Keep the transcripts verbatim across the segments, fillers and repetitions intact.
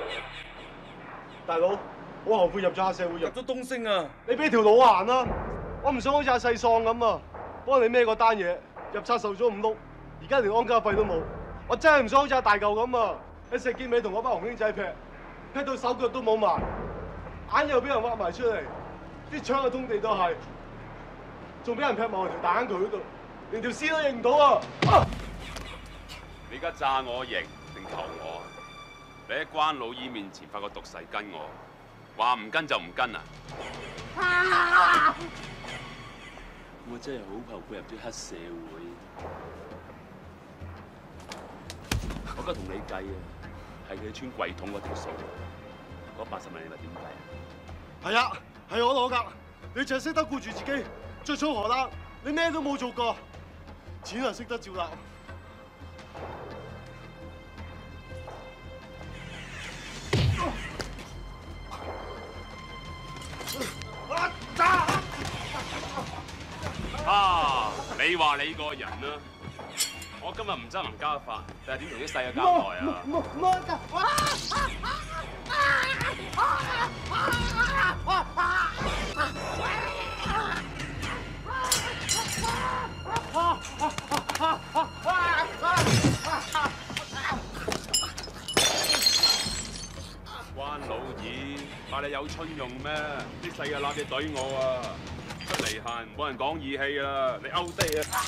大佬，我後悔入咗黑社會入咗東升啊！ 你俾條路我行啦，我唔想好似阿細喪咁啊，幫你孭嗰單嘢，入冊受咗五碌，而家連安家費都冇，我真係唔想好似阿大嚿咁啊！喺石硤尾同嗰班紅兄仔劈，劈到手腳都冇埋，眼又俾人挖埋出嚟，啲槍啊通地都係，仲俾人劈埋我條大坑渠嗰度，連條屍都認唔到啊！啊你而家炸我型定投我？你喺關老姨面前發個毒誓跟我，話唔跟就唔跟啊！ 啊我真係好後悔入咗黑社會。我而家同你計啊，係佢穿櫃桶嗰條數，嗰八十萬你話點計啊？ 係啊，係我攞㗎，你淨係識得顧住自己，着草荷啦，你咩都冇做過，錢啊識得照攬。 啊！你話你個人啦，我今日唔執行家法，但係點同啲細嘅交代啊？ 冇冇得！ 關老二，怕你有春用咩？啲細嘅揦嘢懟我啊！出嚟行，冇人講義氣啊！你勾地啊！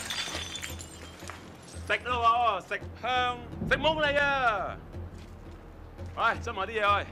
食咯喎，食香，食懵你啊！喂，執埋啲嘢去。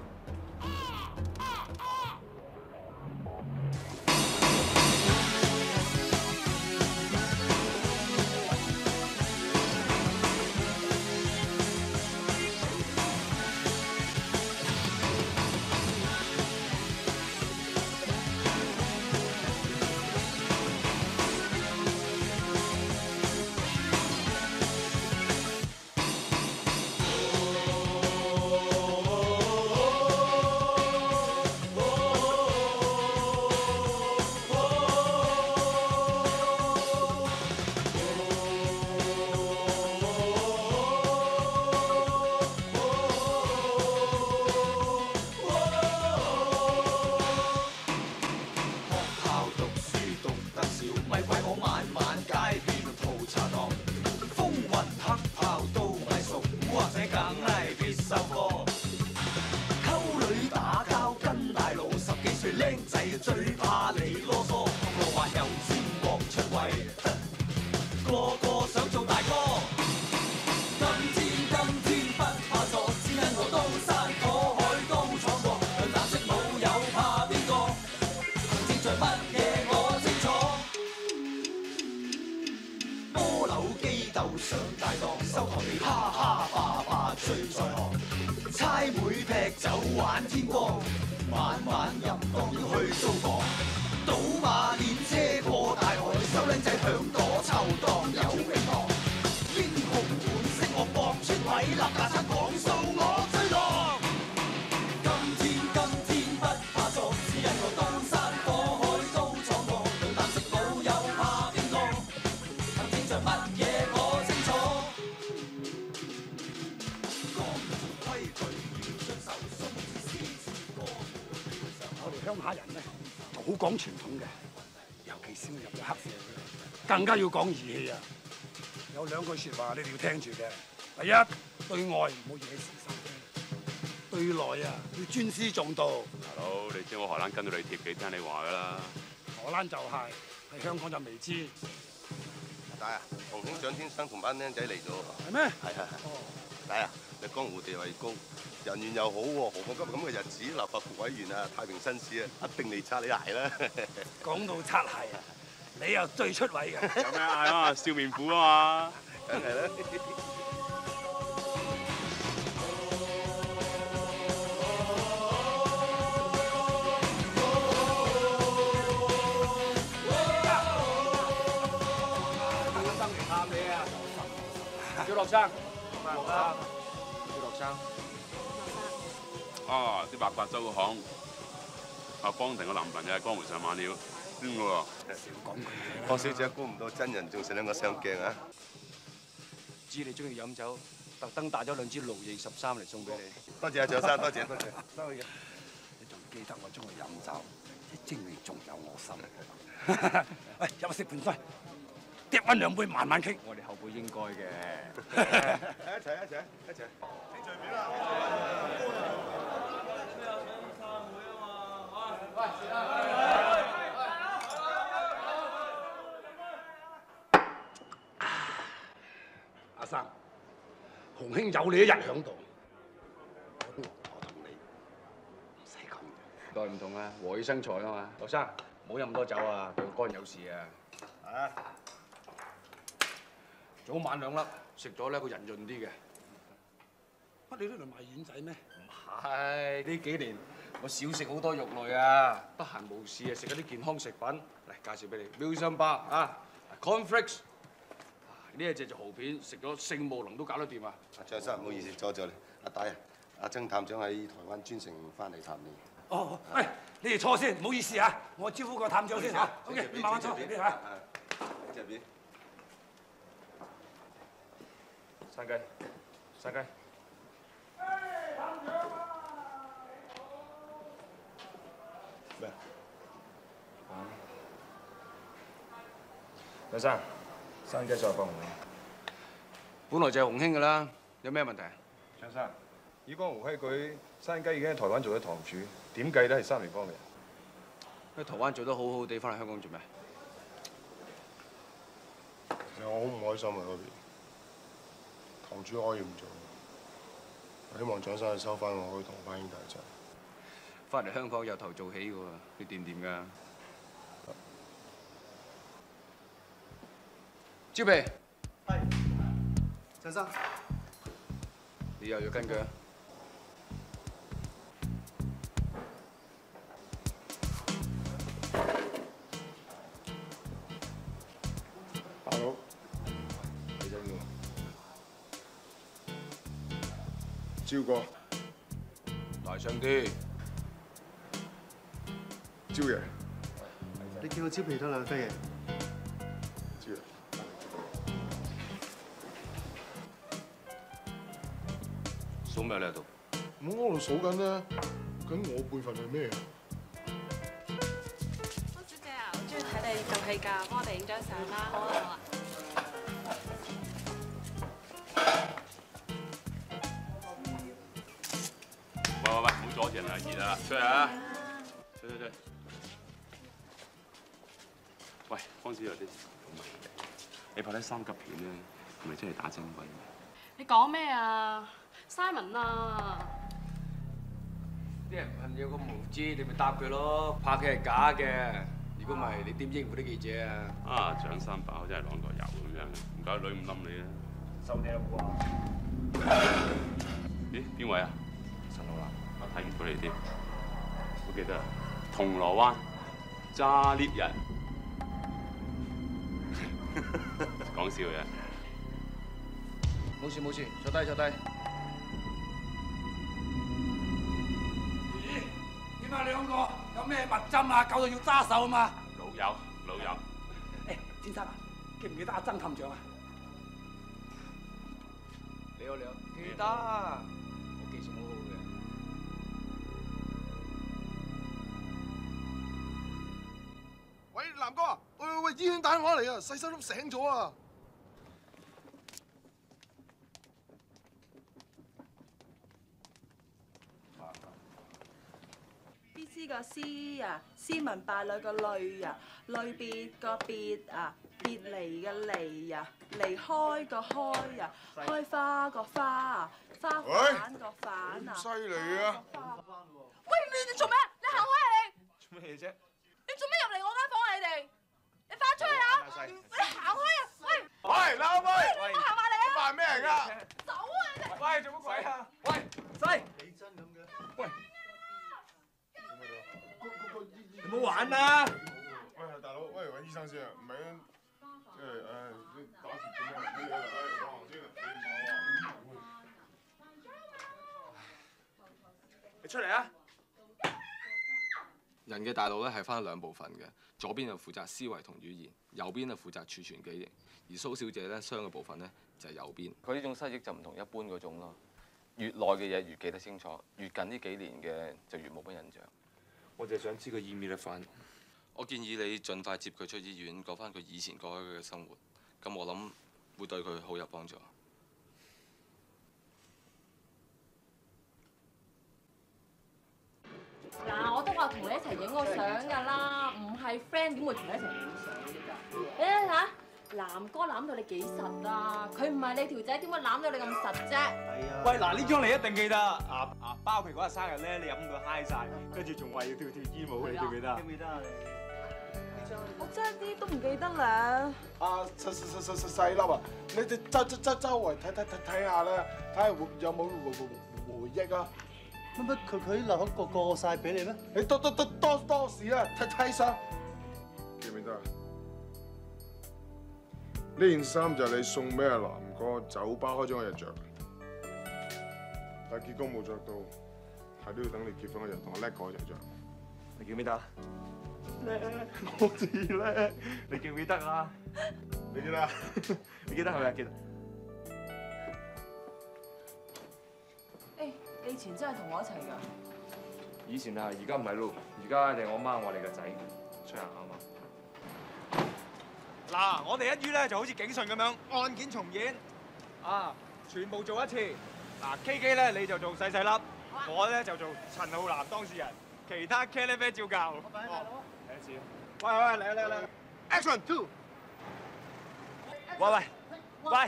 鄉下人咧就好講傳統嘅，尤其是入咗黑社會，更加要講義氣啊！有兩句説話你哋要聽住嘅。第一，對外唔好惹是生非；對內啊，要尊師重道。 大佬，你知我荷蘭跟到你貼幾聽你話㗎啦？ 荷蘭就係、是，喺香港就未知。 大啊，洪兄蔣天生同班僆仔嚟咗。 係咩？ 係係係。大啊，你江湖地位高，人緣又好喎，何況今日咁嘅日子，立法局委員啊，太平紳士啊，一定嚟擦你鞋啦。 講到擦鞋啊，你又最出位嘅。 有咩嗌啊？笑面虎啊嘛。 梗係啦。 小樂生， 樂生， 小樂生。 啊！啲八卦周巷，阿方婷個男朋友喺江湖上晚了，邊個啊？ 少講句嘢。 方小姐估唔到真人仲成兩個上鏡啊！ 知你中意飲酒， 特登帶咗兩支路易十三嚟送俾你。 多謝啊，張生，多謝多謝。 收嘅。你仲記得我中意飲酒，即證明仲有我心。喂，入去食盤菜，嗒溫兩杯慢慢傾。 我哋後輩應該嘅。 一齊一齊一齊。你隨便啦。 阿生，洪興有你一日響度，我同你唔使咁嘅。 代唔同啊，和氣生財啊嘛。學生，唔好飲咁多酒啊，對肝有事啊。啊！早晚兩粒，食咗咧個人潤啲嘅。 乜你呢度賣丸仔咩？ 唔係，呢幾年我少食好多肉類啊，得閒無事啊食嗰啲健康食品。嚟介紹俾你，妙心巴啊 ，cornflakes。呢一隻就蠔片，食咗聖母龍都搞得掂啊！ 阿張生，唔好意思，阻咗你。阿大啊，阿曾探長喺台灣專程翻嚟探你。 哦，喂，你哋坐先，唔好意思啊，我招呼個探長先嚇。OK，你慢慢坐，你嚇。 入邊。 山雞，山雞。 咩？ 梁生，山雞再幫我。本來就係洪興㗎啦，有咩問題啊？ 張生，以江湖規矩，山雞已經喺台灣做咗堂主，點計都係三聯幫嘅人。 喺台灣做得好好地，翻嚟香港做咩？ 其實我好唔開心啊嗰邊，堂主可以唔做，我希望蔣生去收翻我，可以同班兄弟一齊。 翻嚟香港由頭做起㗎喎，你掂唔掂㗎？招備。 係。蔣生。 你又要跟佢啊？ 大佬，你真㗎？招哥。 大聲啲。 招爺。 你叫我招皮多兩飛嘅。 招爺。 數咩你喺度？ 我喺度數緊啦，咁我輩份係咩啊？ 汪小姐啊，我中意睇你做戲㗎，幫我哋影張相啦。好啊好啊。 喂喂喂，唔好阻住人啊，熱啊，出嚟啊！出出出！喂，方小有啲，你拍啲三級片咧，係咪真係打真軍？ 你講咩啊 ？Simon 啊！ 啲人問有個無知，你咪答佢咯。拍戲係假嘅，如果唔係，你點應付啲記者啊？ 啊，蔣三把真係啷個油咁樣，唔夠女唔冧你啊！ 收你啦啩？ 咦，邊位啊？ 陳浩南， 我睇唔到你添。我記得銅鑼灣揸 lift 人，講笑嘅。 冇事冇事，坐低坐低。 咦？點解兩個有咩密針啊？搞到要揸手啊嘛？ 老友老友， 誒，先生啊，記唔記得阿曾探長啊？ 你好你好，記得，我記性好好嘅。 喂，南哥啊！喂喂喂，醫院打電話嚟啊！細細粒醒咗啊！ B C 個 C 啊，斯文敗類個類啊，類別個別啊，別離嘅離啊，離開個開啊，開花個花啊，花瓣個瓣啊。 犀利啊！ 喂，你哋做咩？你行開啊你！ 做咩嘢啫？ 你做咩入嚟我間房啊你哋？你翻出去啊！你行開啊！喂！ 喂，鬧妹！ 我行埋嚟啊！ 扮咩嚟㗎？ 走啊你哋！ 喂，做乜鬼啊？喂，細， 你真咁嘅？ 喂， 你唔好玩啦！ 喂，大佬，喂，揾醫生先啊，唔係啊，即係誒，你打劫做咩？你誒，講行先啊， 你出嚟啊！ 人嘅大腦咧係分兩部分嘅，左邊就負責思維同語言，右邊就負責儲存記憶。而蘇小姐咧，傷嘅部分咧， 就係右邊。 佢呢種失憶就唔同一般嗰種咯，越耐嘅嘢越記得清楚，越近呢幾年嘅就越冇乜印象。 我就係想知佢醫唔醫得翻。 我建議你盡快接佢出醫院，過翻佢以前過開嘅生活。咁我諗會對佢好有幫助。 嗱，我都話同你一齊影個相㗎啦，唔係 friend 點會同你一齊影相㗎？你睇下，南哥攬到你幾實啊？佢唔係你條仔，點會攬到你咁實啫？ 係啊。喂，嗱呢張你一定記得啊啊！包皮嗰日生日咧，你飲到嗨晒，跟住仲話要跳跳衣舞，你記唔記得？記唔記得啊你？ 我真係啲都唔記得啦。 啊細細細細細粒啊！你哋周周周周圍睇睇睇睇下啦，睇下有冇回回回憶啊！ 乜乜佢佢留口過過晒俾你咩？ 你多多多多多事啊！睇睇相，記唔記得啊？呢件衫就係你送俾阿南哥酒吧開張嗰日着，但係結果冇着到，係都要等你結婚嗰日同阿叻哥一齊着。 你記唔記得啊？叻，我知叻。你記唔記得啊？ 你記得啊？ 你記得係咪啊？記得。 誒，你以前真係同我一齊㗎？ 以前啊，而家唔係咯，而家你我媽我哋個仔出行啊嘛。 嗱，我哋一於咧就好似警訊咁樣案件重演，啊，全部做一次。嗱 ，K K 咧你就做細細粒，我咧就做陳浩南當事人，其他茄喱啡照教。哦，第一次。喂喂，嚟啊嚟啊嚟啊 ！Action two。喂喂喂。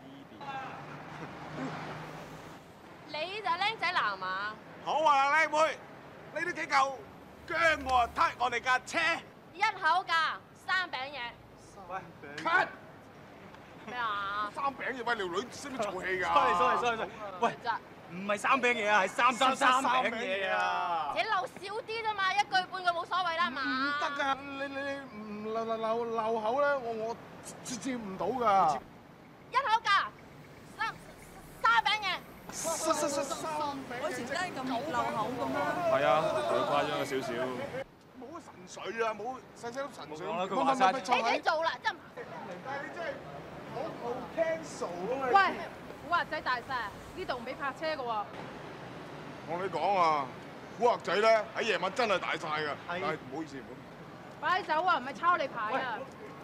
你就係僆仔男嘛？ 好啊，靚妹，你都幾嚿薑喎，撻我哋架車。 一口價三餅嘢。 喂 ，cut！ 咩啊？ 三餅嘢，喂條女識唔識做戲㗎 ？sorry sorry sorry sorry，喂，唔係三餅嘢啊，係三三三餅嘢啊！ 你漏少啲啫嘛，一句半句冇所謂啦嘛。 唔得㗎，你你你唔漏漏漏漏口咧，我我接接唔到㗎。 一口價三三餅嘢。 三三三三餅。 我以前真係咁漏口嘅咩？ 係啊，佢誇張咗少少。 冇神水啊，冇細細粒神水。 佢話晒。 你自己做啦，真係。 但係你真係好好 cancel 啊嘛！ 喂，古惑仔大晒，呢度唔俾泊車嘅喎。 我同你講啊，古惑仔咧喺夜晚真係大晒㗎。係。唔好意思，唔好。 快走啊！唔係抄你牌啊！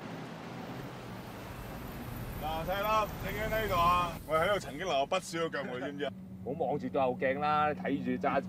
嗱，細粒，你喺呢度啊？我喺度曾經留過不少嘅腳，你知唔知啊？ 唔好望住對後鏡啦，睇住揸。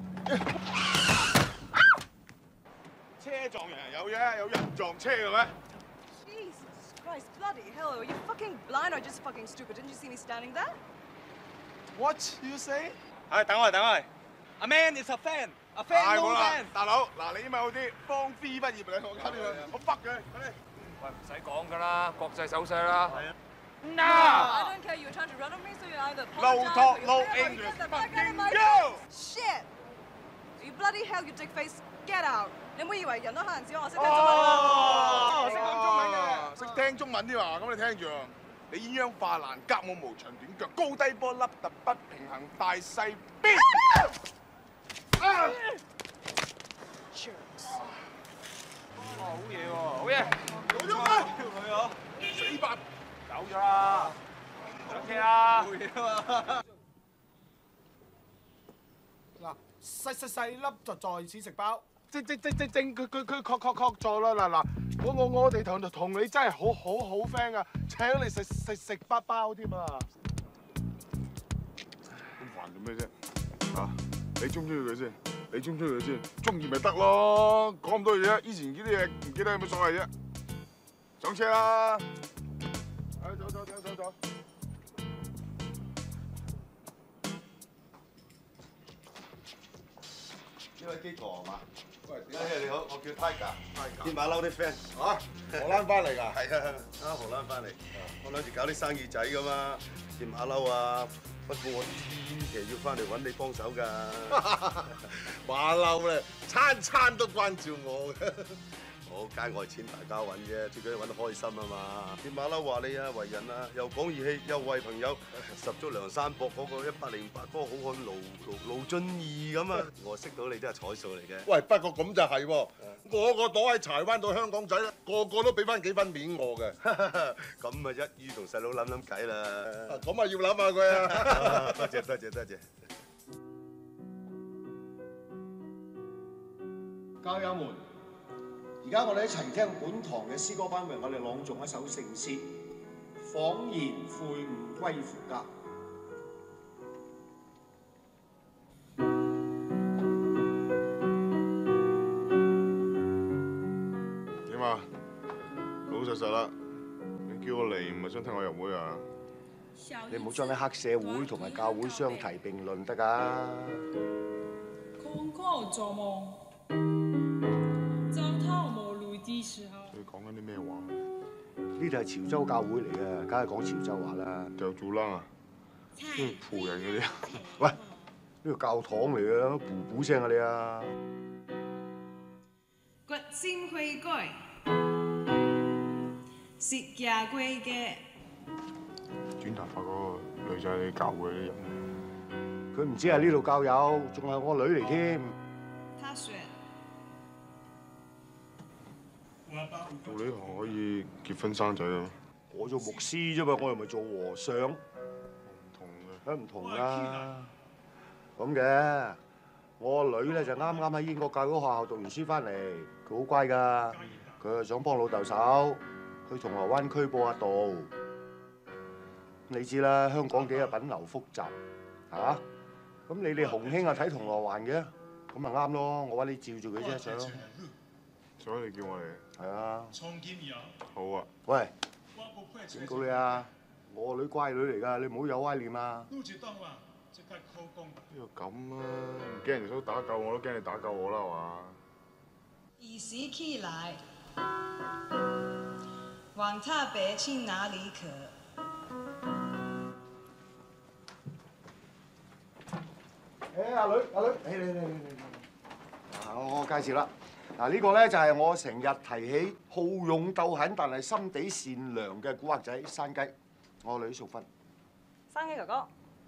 車撞人有啫，有人撞車嘅咩 Jesus Christ, bloody hell! Are you fucking blind or just fucking stupid? Didn't you see me standing there? ？What you say？ 係，等我嚟，等我嚟。A man is a fan, a fan no fan。 大佬，嗱你英文好啲，方 B 畢業你我搞掂佢，我北佢，快啲。 喂，唔使講㗎啦，國際手勢啦。係啊。 No! I don't care. You were trying to run on me, so you either apologize No talk, or you no get out, English. Get the fuck out of my Go! face! Shit! You bloody hell, you dick face! Get out! 你唔好以為人都可能只我識聽中文哦，識講中文嘅，識聽中文添啊！咁你聽住啊！你鴛鴦化爛，甲我無長短腳，高低波凹凸不平衡，大細邊。啊 Jerks！ 哦，好嘢喎，好嘢！ 做咗咩？ 條女啊！ 死白！ 走咗啦！上車啦！ 嗱，細細細粒就在此食包，即即即即正佢佢佢確確確咗啦！嗱嗱，我我我哋同同你真係好好好 friend 噶，請你食食食包包添啊！咁煩做咩啫？啊，你中唔中意佢先？你中唔中意佢先？中意咪得咯，講咁多嘢，以前呢啲嘢唔記得有咩所謂啫？上車啦！哎，走走走走走。 呢位基哥係嘛？喂，你好，我叫 Tiger， 見馬騮啲 friend。 嚇，荷蘭翻嚟㗎？ 係啊，啱荷蘭翻嚟。我諗住搞啲生意仔㗎嘛，見馬騮啊。不過我千祈要翻嚟揾你幫手㗎。馬騮咧，餐餐都關照我嘅。 好，街外錢大家揾啫，最緊要揾得開心啊嘛。啲馬騮話你啊，為人啊，又講義氣，又為朋友，十足梁山泊嗰個一百零八嗰個好漢盧盧盧俊義咁啊！我識到你真係彩數嚟嘅。 喂，不過咁就係喎，我個朵喺柴灣到香港仔啦，個個都俾翻幾分面我嘅。 咁啊，一於同細佬諗諗計啦。 咁啊，要諗下佢啊。 多謝多謝多謝。 教友們，而家我哋一齊聽本堂嘅詩歌班為我哋朗誦一首聖詩《恍然悔悟歸父家》。 點啊？老實實啦，你叫我嚟唔係想聽我入會啊？ 你唔好將啲黑社會同埋教會相提並論得㗎。 空空做夢。 你講緊啲咩話？ 呢度係潮州教會嚟嘅，梗係講潮州話啦。 就做啦啊！嗯，仆人嗰啲。 喂，呢個教堂嚟嘅，噗噗聲啊你啊！ 決心悔改，食廿貴嘅。 短頭髮嗰個女仔，你教會啲人。 佢唔止係呢度教友，仲係我女嚟添。 他說。 做呢行可以結婚生仔啊！ 我做牧師啫嘛，我又唔係做和尚。 唔同嘅。 梗唔同啦。咁嘅，我女咧就啱啱喺英國教會學校讀完書翻嚟，佢好乖㗎。佢又想幫老豆手，去銅鑼灣區報下道。你知啦，香港幾日品流複雜，嚇？咁你哋洪興啊睇銅鑼灣嘅，咁咪啱咯。我話你照住佢啫，想。 所以你叫我嚟？ 係啊。 好啊。 喂，警告你啊！我女乖女嚟㗎，你唔好有歪念啊！ 呢個咁啊，唔驚人哋想打救我，都驚你打救我啦，係嘛？ 以時起來，往他北去哪裡可？ 誒，阿女，阿女，誒你你你你你，啊我我介紹啦。嗱呢個咧就係我成日提起好勇鬥狠，但係心地善良嘅古惑仔山雞，我女淑芬。 山雞哥哥，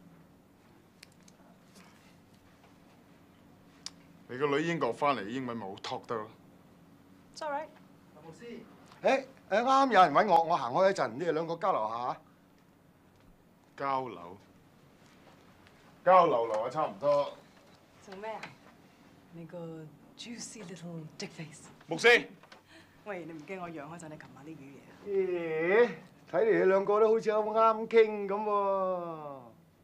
你個女英國翻嚟，英文咪好 talk 得咯。 Sorry。 牧師。誒誒啱，有人揾我，我行開一陣，你哋兩個交流下。 交流。交流流啊，差唔多。 做咩啊？你個 juicy little dick face。 牧師。 喂，你唔驚我養開晒你琴晚啲魚嘢啊？ 咦，睇嚟你兩個都好似好啱傾咁喎。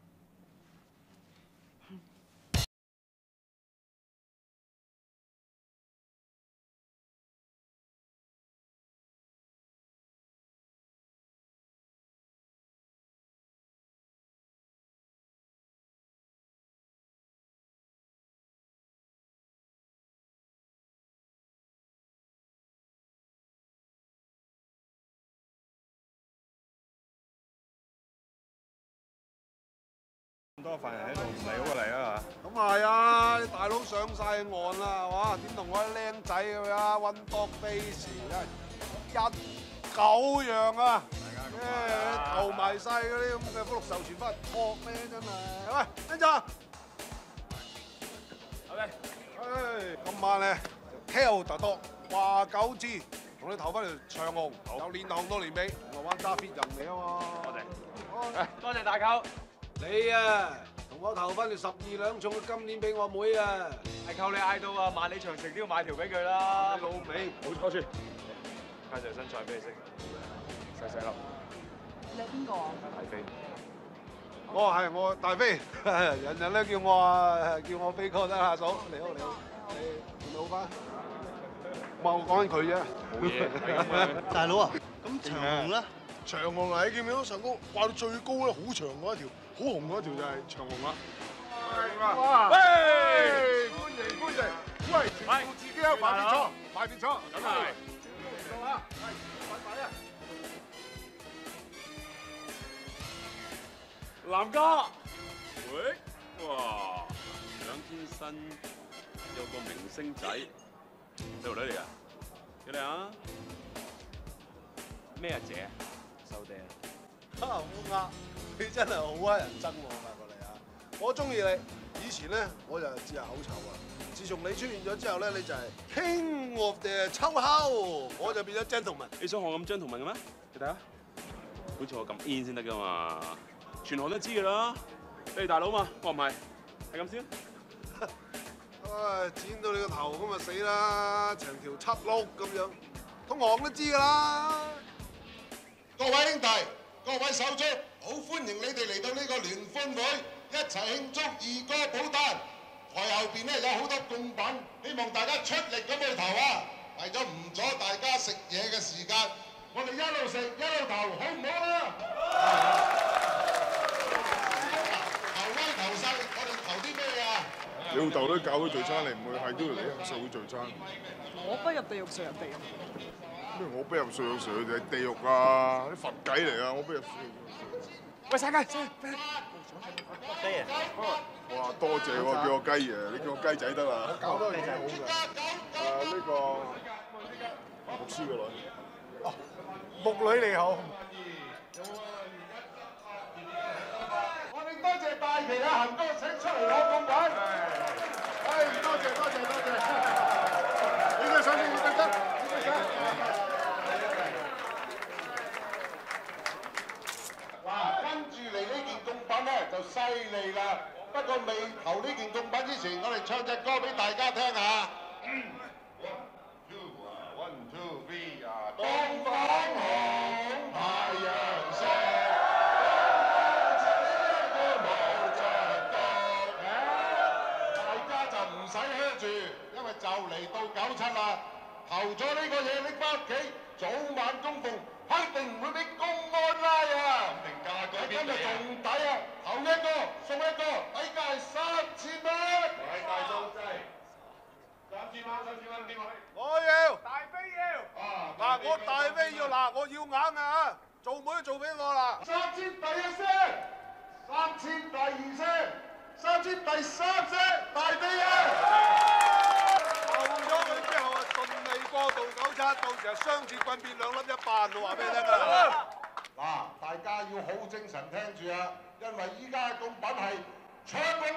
咁多犯人喺度，唔嚟好過嚟啊嚇！ 咁係啊，啲大佬上晒岸啦，係嘛？點同我啲僆仔咁啊？One dog face，一狗樣啊！誒，投埋晒嗰啲咁嘅福祿壽全翻嚟撲咩真係？喂，跟住啊！好嘅，誒，今晚咧 Kel 特多話九支，同你投翻條長紅，由年頭到年尾，我玩揸 fit 人嚟啊嘛！多謝， 多謝大舅。你啊，同我投翻條十二兩重嘅今年俾我妹啊！係靠你嗌到啊，萬里長城都要買條俾佢啦！老味，冇錯先。介紹身材俾你識，細細粒。 你係邊個啊？ 大飛。 我係我大飛，人人都叫我啊，叫我飛哥得阿嫂。你好，你好，你你好翻？唔係我講緊佢啫。 冇嘢。大佬啊，咁長紅咧？ 長紅啊！你見唔見到上高掛到最高咧？好長嗰一條，好紅嗰一條就係長紅啦。哇！喂，歡迎歡迎！喂，全部自己啊，買邊錯，買邊錯，咁係。到啊！係，快快啊！ 南家，喂，哇！兩天新有個明星仔，細路女嚟㗎。 幾靚啊？咩啊姐？收爹。 啊烏鴉，你真係好乞人憎喎，發覺你啊！我中意你。以前咧我就知下口臭啊，自從你出現咗之後咧，你就係 King of the 秋口，我就變咗 gentleman。 你想我咁 gentleman 嘅咩？你睇下，好似我咁 in 先得噶嘛，全行都知噶啦。你大佬嘛，我唔係，係咁先。 唉，剪到你個頭咁咪死啦，成條七碌咁樣，通行都知噶啦。 各位兄弟，各位手足，好歡迎你哋嚟到呢個聯歡會，一齊慶祝二哥寶誕。台後邊咧有好多貢品，希望大家出力咁去投啊！為咗唔阻大家食嘢嘅時間，我哋一路食一路投，好唔好啊？投威投勢，我哋投啲咩啊？ 你老豆都教佢聚餐，你唔去係都要嚟啊！社會聚餐。 我不入地獄，誰入地獄？ 咩？我不入誰入誰哋係地獄啊！啲佛計嚟啊！我不入誰入誰。喂，晒雞，晒雞。雞啊！哇，多謝喎，叫我雞爺，你叫我雞仔得啦。搞多嘢好㗎。誒呢個牧師個女。 哦，牧女你好。 我哋多謝大旗啊，行哥請出嚟攞貢品。 唉，多謝多謝多謝。你嘅相先要得得，你嘅相。 嗱，跟住嚟呢件貢品咧就犀利啦。不過未投呢件貢品之前，我哋唱隻歌俾大家聽下。One two three 啊！東方紅，太陽升，冇着光。大家就唔使噓住，因為就嚟到九七啦。投咗呢個嘢拎翻屋企，早晚供奉。肯定唔會俾公安拉啊！定價嗰邊今日仲抵啊！頭一個送一個，底價係三千蚊。喂，大數真係三千蚊，三千蚊點啊？ 我要大飛要啊！嗱，我大飛要嗱，我要硬啊！做妹做俾我啦！ 三千第一聲，三千第二聲，三千第三聲，大飛啊！ 投咗佢之後啊，順利過渡九七，到時候雙節棍變兩粒一瓣，我話俾你聽啊！ 嗱，大家要好精神聽住啊，因為依家嘅貢品係長龍，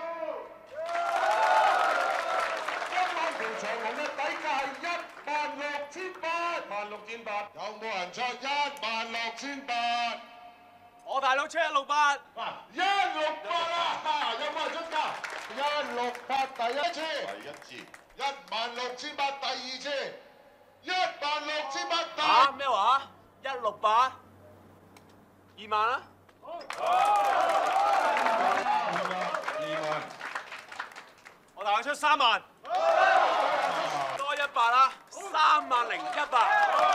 一萬條長龍嘅底價係一萬六千八，萬六千八，有冇人出一萬六千八？ 我大佬出一六八， 一六八啊！有冇人出價？一六八第一次，第一次。一萬六千八第二次，一萬六千八第啊咩話？一六八，二萬啊！ 二萬， 我大概出三萬，多一百啦，三萬零一百。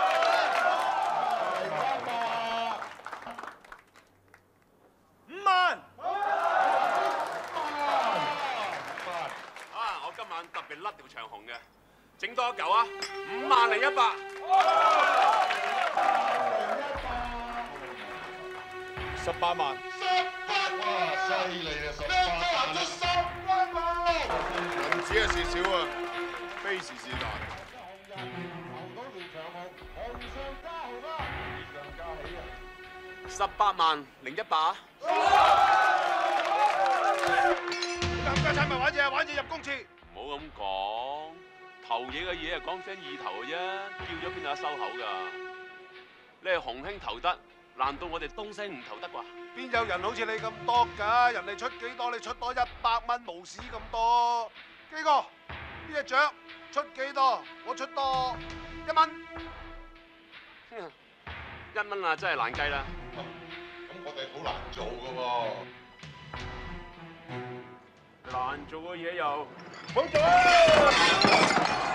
五萬。 特別甩條長紅嘅，整多一嚿啊！五萬零一百， 十八萬， 十八哇，犀利啊！十八萬出十八萬， 銀紙係事少啊，非時是難。 投到條長紅，紅上加紅啦，上加喜啊！ 十八萬零一百啊！ 冚家鏟咪玩嘢，玩嘢入公廁。 唔好咁講，投嘢嘅嘢係講聲意頭嘅啫，叫咗邊有得收口㗎？你係洪興投得，難道我哋東西唔投得啩？ 邊有人好似你咁多㗎？人哋出幾多，你出多一百蚊，無屎咁多。基哥，呢隻獎出幾多？我出多一蚊。 一蚊啊，真係難計啦。 咁我哋好難做㗎喎。 難做嘅嘢又冇做啊！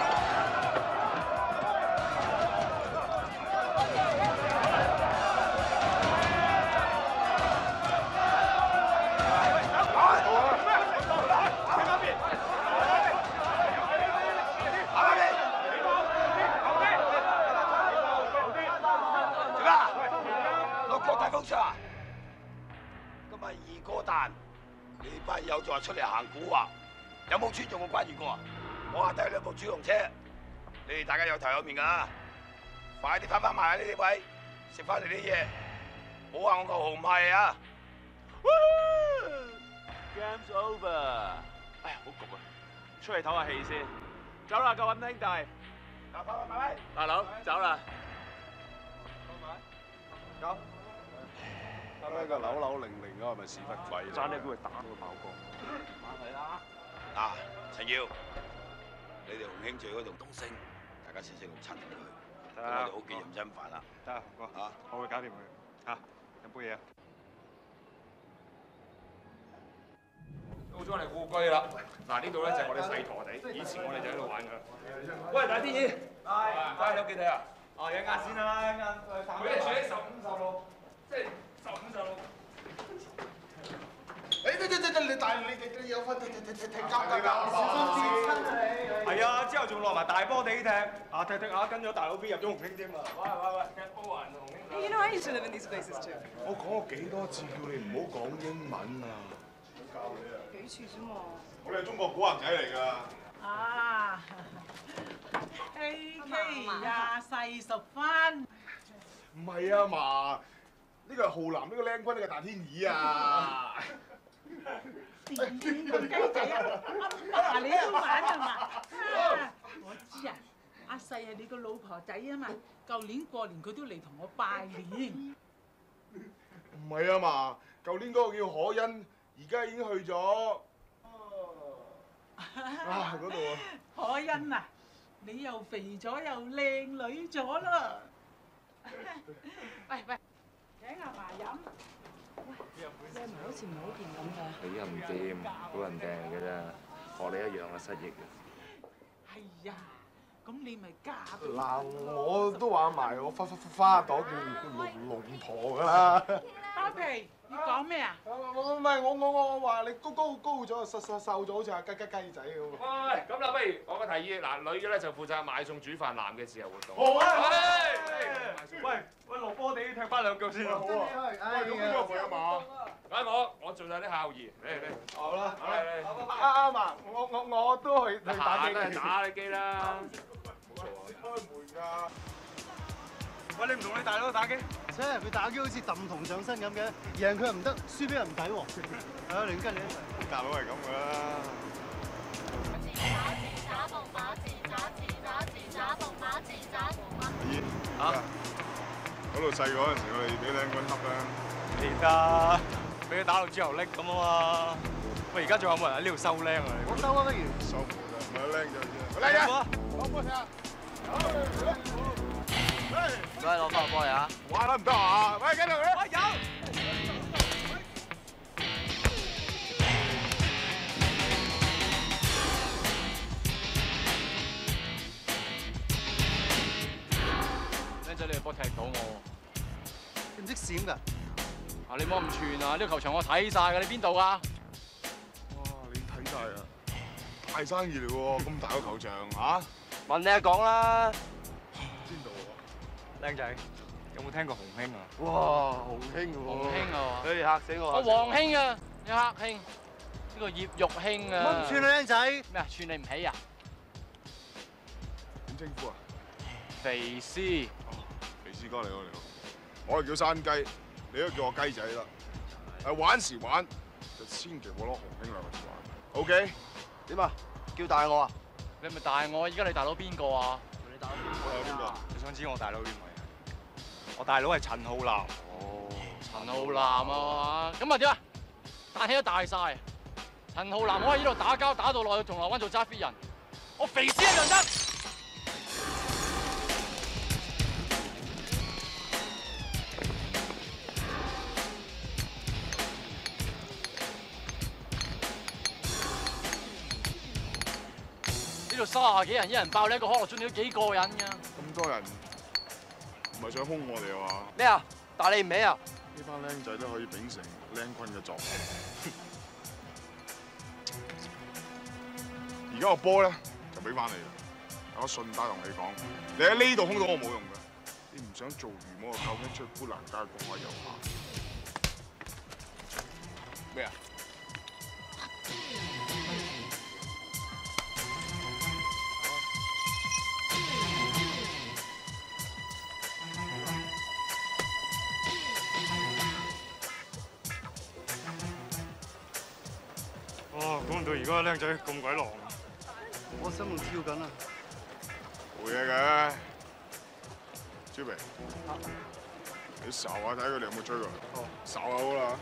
六國大風車啊！今日二哥誕。你班友就話出嚟行古惑，有冇尊重過關二哥啊？我下低有兩部專用車，你哋大家有頭有面㗎。 快啲翻返埋呢啲位，食翻嚟啲嘢。唔好話我個豪唔係啊 ！Game's over。哎呀，好焗啊！出嚟唞下氣先。走啦，各位兄弟。 拜拜拜拜。 大佬，走啦。 走。啱啱個扭扭零零嗰係咪屎忽鬼？爭啲俾佢打到爆光。 翻嚟啦！嗱，陳耀，你哋洪興聚嗰棟東升，大家四四六七佢。咁我哋屋企認真飯啦。 得啊，哥。嚇，我會搞掂佢。嚇，飲杯嘢啊！到咗我哋故居啦！嗱，呢度咧就係我哋細陀地，以前我哋就喺度玩㗎。喂，大天二，係，翻去屋企睇啊！哦，一陣先啦，一陣。佢哋住喺十五十六，即係十五十六。 誒，你你你你大你你你有份踢踢踢踢踢交㗎，小心跌親啊你！ 係啊，之後仲落埋大波地踢，啊踢踢下跟咗大佬 B 入咗紅興添啊！喂喂喂，踢波還紅興。 Hey, you know I used to live in these places too. 我講過幾多次叫你唔好講英文啊！教你啊！ 幾次啫嘛？ 我哋係中國古惑仔嚟㗎。 啊 ，A K 呀，細熟分。 唔係啊嘛，呢個係浩南，呢個靚坤，呢個大天二啊！ 點點個雞仔啊！阿爸你都玩啊嘛？我知啊，阿細係你個老婆仔啊嘛。舊年過年佢都嚟同我拜年。 唔係啊嘛，舊年嗰個叫可欣，而家已經去咗。啊，嗰度啊！ 可欣啊，你又肥咗又靚女咗啦！喂喂，請阿嫲飲。喂，你係咪好似唔好掂咁㗎？ 你又唔掂，好人病嚟㗎咋，學你一樣啊，失憶。 係呀。咁你咪嫁俾嗱，我都話埋我花花花朵叫龍龍婆㗎啦。 包皮，你講咩啊？ 我唔係我我我話你高高高咗，瘦瘦瘦咗，好似阿雞雞雞仔咁。 喂，咁啦，不如我個提議，嗱，女嘅咧就負責買餸煮飯，男嘅自由活動。 好啊！喂喂，落波地踢翻兩腳先啊！好啊！ 喂，咁邊個陪阿嫲？ 揀我，我做晒啲孝義。嚟嚟。 好啦， 嚟嚟。 啱啱啊！我我我都去去打機。 都係打你機啦。 冇錯啊！開門㗎。 喂，你唔同你大佬打機？ 切，佢打機好似揼銅上身咁嘅，贏佢又唔得，輸俾人唔抵喎。係啊，你跟你一齊。 大佬係咁㗎啦。咦？嚇？嗰度細個嗰陣時，我哋俾靚軍恰啦。 記得，俾佢打到豬頭拎咁啊嘛。喂，而家仲有冇人喺呢度收靚啊？ 我收啊，不如。 收門啊，唔係靚就啫。嚟啊！攞波踢啊！ 唔該，攞翻個波嚟啊！ 玩得唔得啊？喂，跟住佢。 喂，有。 靚仔，你個波踢到我。 你唔識閃㗎？ 啊！你唔好咁串啊！呢個球場我睇晒㗎，你邊度啊？ 哇！你睇晒啊！大生意嚟喎，咁大個球場嚇。 問你啊，講啦。 邊度啊？ 靚仔，有冇聽過洪興啊？ 哇！洪興喎。 洪興啊！ 誒嚇死我！ 我黃興啊！你黑興，呢個葉玉興啊！ 乜唔串啊，靚仔？ 咩啊？串你唔起啊？ 點稱呼啊？ 肥師。 哦，肥師哥你好你好，我係叫山雞，你都叫我雞仔啦。誒玩時玩，就千祈唔好攞洪興兩個字玩。O K？ 點啊？叫大我啊？ 你咪大我，而家你大佬邊個啊？ 你大佬我有邊個？ 你想知我大佬邊位？我大佬係陳浩南。 哦，陳浩南啊，咁啊點啊？大氣都大晒。陳浩南我喺呢度打交打到落去銅鑼灣做揸 fit 人，我肥師一樣得。呢度三十幾人，一人爆你一個可樂樽，你都幾過癮㗎。 咁多人，唔係想兇我哋啊嘛？ 咩啊？大你唔起啊？ 呢班僆仔都可以秉承靚坤嘅作風。而家個波咧就俾翻你啦。我順帶同你講，你喺呢度兇到我冇用㗎。你唔想做魚魔，究竟出砵蘭街講下遊下。咩啊？ 而家個僆仔咁鬼狼。 我心仲跳緊啊！ 冇嘢嘅，朱明，你睄下睇佢哋有冇追過。哦，睄下好啦。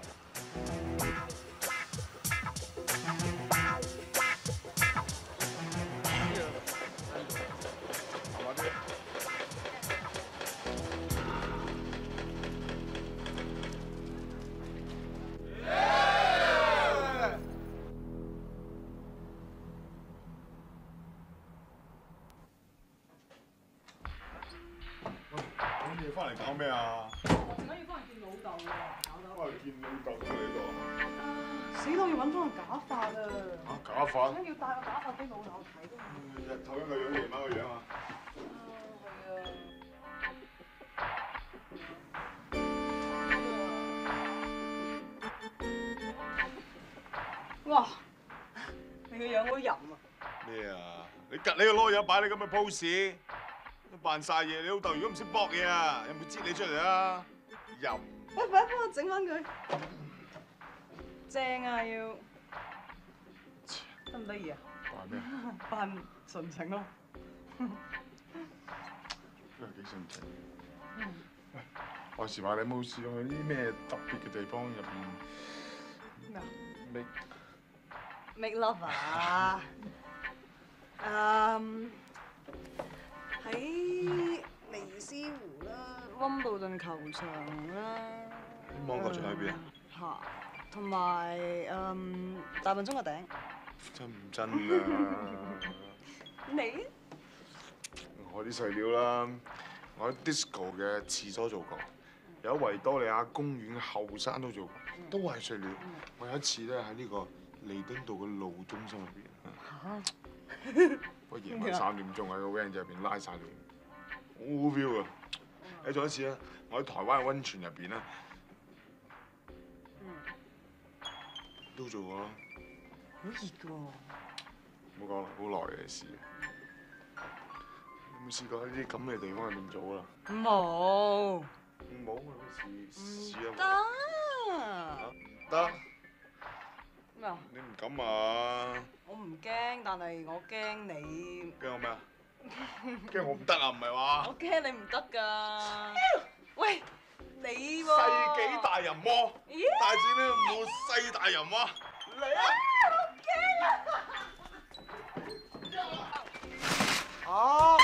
翻嚟搞咩啊？ 我點解要翻嚟見老豆喎？搞到。 翻嚟見老豆都喺度啊！ 死佬要揾翻個假髮啊！ 啊，假髮？ 點解要戴個假髮俾老豆睇都唔？ 日頭一個樣，夜晚個樣啊！ 哇！你個樣好淫啊！ 咩啊？你趌你個籮柚擺你咁嘅 pose， 都扮晒嘢。你老豆如果唔識搏嘢啊，有冇擠你出嚟啊？淫！ 喂，快啲幫我整翻佢，正啊要，得唔得意啊？ 扮咩？ 扮純情咯。 真係幾純情。喂，話時話你有冇試過去啲咩特別嘅地方入邊？ 咩啊？ 未。 Make love 啊！誒喺尼斯湖啦，溫布頓球場啦。 網球場喺邊啊？ 嚇，同埋誒大笨鐘個頂。 真唔真啊？ 你？ 我啲細料啦，我喺 disco 嘅廁所做過，有維多利亞公園嘅後山都做過，都係碎料。我有一次咧喺呢個彌敦道嘅路中心入邊，嚇！不過夜晚三點鐘喺個 van 仔入邊拉晒你，好 feel 啊！誒，仲有一次咧，我喺台灣嘅温泉入邊咧，都做過啦。 好熱㗎喎！ 唔好講啦，好耐嘅事。有冇試過喺啲咁嘅地方入面做啊？ 冇。 冇啊！試試啊！ 得。 得。 咩啊？ 你唔敢啊？ 我唔驚，但係我驚你。 驚我咩啊？驚我唔得啊？唔係話？ 我驚你唔得㗎。喂，你喎。 世紀大淫魔，大戰呢末世大淫魔，嚟啊！ 啊！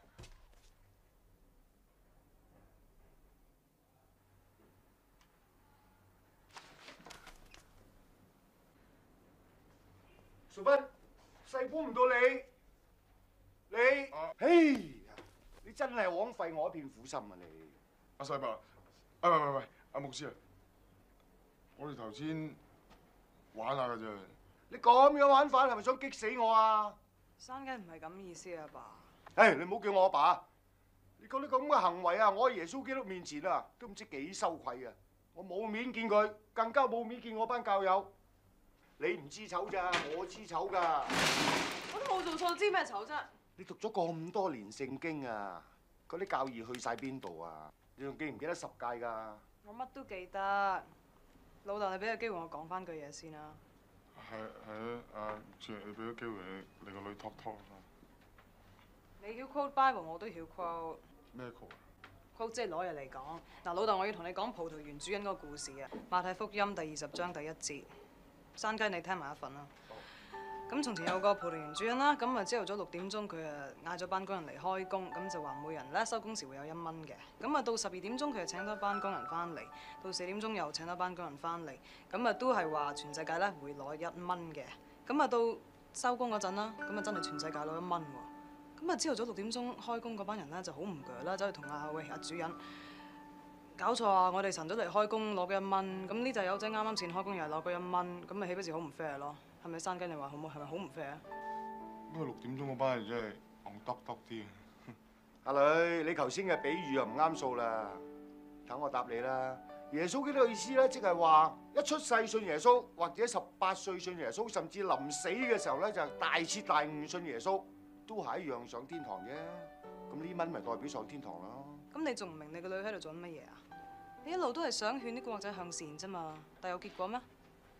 淑芬，細估唔到你，你，嘿，你真係枉費我一片苦心啊你！ 阿細伯，啊喂喂喂，阿牧師啊，我哋頭先玩下㗎啫。 你咁樣玩法係咪想激死我啊？ 山雞唔係咁意思啊，爸。 唉，你唔好叫我阿爸。你講啲咁嘅行為啊，我喺耶穌基督面前啊，都唔知幾羞愧啊！我冇面見佢，更加冇面見我班教友。你唔知醜咋，我知醜㗎。 我都冇做錯，知咩醜啫？ 你讀咗咁多年聖經啊，嗰啲教義去晒邊度啊？你仲記唔記得十戒㗎？ 我乜都記得。老豆，你俾個機會我講翻句嘢先啦。 係係啊，阿主，你俾咗機會你你個女 talk talk 啊。 你曉 quote Bible， 我都曉 quote。 咩 quote？ quote 即係攞嘢嚟講。嗱，老豆，我要同你講葡萄園主人嗰個故事啊。馬太福音第二十章第一節。山雞，你聽埋一份啦。咁從前有個葡萄園主人啦，咁啊朝頭早六點鐘佢啊嗌咗班工人嚟開工，咁就話每人咧收工時會有一蚊嘅。咁啊到十二點鐘佢就請多班工人翻嚟，到四點鐘又請多班工人翻嚟，咁啊都係話全世界咧會攞一蚊嘅。咁啊到收工嗰陣啦，咁啊真係全世界攞一蚊喎。咁啊朝頭早六點鐘開工嗰班人咧就好唔鋸啦，走去同阿喂阿主人。搞錯啊！我哋晨早嚟開工攞嘅一蚊，咁呢隻友仔啱啱先開工又係攞嗰一蚊，咁咪豈不是好唔 fair 咯？係咪山雞？你話好唔好？係咪好唔 fair 啊？ 不過六點鐘嗰班人真係戇篤篤啲啊！ 阿女，你頭先嘅比喻又唔啱數啦，等我答你啦。耶穌基督嘅意思咧，即係話一出世信耶穌，或者十八歲信耶穌，甚至臨死嘅時候咧就大徹大悟信耶穌，都係一樣上天堂啫。咁呢蚊咪代表上天堂咯。 咁你仲唔明你個女喺度做緊乜嘢啊？你一路都係想勸啲古惑仔向善啫嘛，但有結果咩？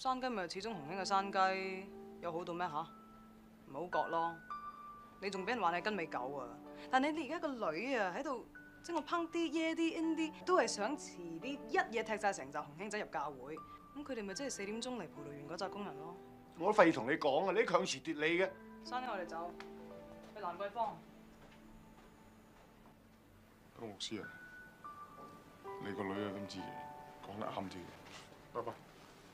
山雞咪始終紅興嘅山雞，有好到咩吓？唔好覺咯，你仲俾人話你係跟尾狗啊！但係你而家個女啊喺度，即係我烹啲、耶啲、in 啲，都係想遲啲一嘢踢晒成紮紅興仔入教會。咁佢哋咪即係四點鐘嚟葡萄園嗰紮工人咯。 我都費事同你講啊！你強詞奪理嘅。 山雞，我哋走，去蘭桂坊。 湯牧師啊，你個女啊今次講得啱啲嘅，拜拜。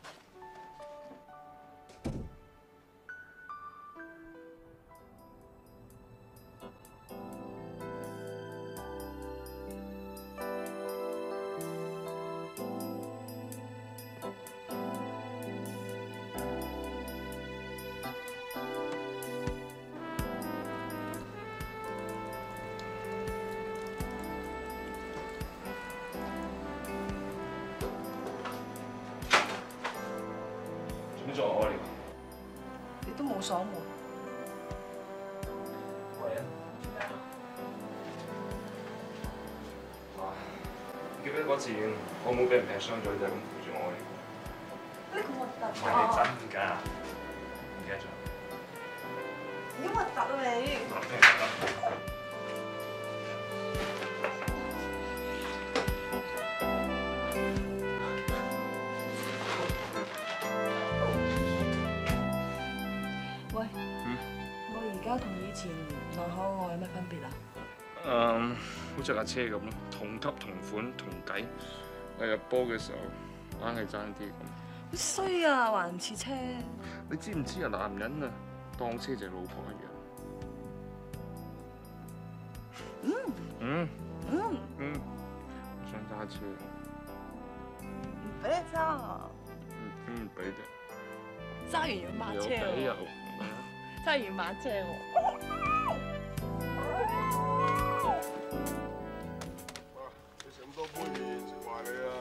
做我嚟， 你都冇鎖門。 喂啊！哇！記得嗰次我冇俾人劈傷咗，你就係咁扶住我嚟。 呢個核突唔係真㗎，唔記得咗。 好核突啊你！而家同以前內可愛有咩分別啊？ 誒，好似架車咁咯，同級同款同計，我入波嘅時候硬係爭啲咁。 好衰啊，還唔似車。 你知唔知啊？男人啊，當車就係老婆一樣。 嗯。 嗯。 嗯。 嗯。我想揸車。 唔俾你揸啊！ 唔唔俾嘅。 揸完要抹車喎。 又俾又。 真係要抹車喎！ 你食咁多杯麵，食壞你啊！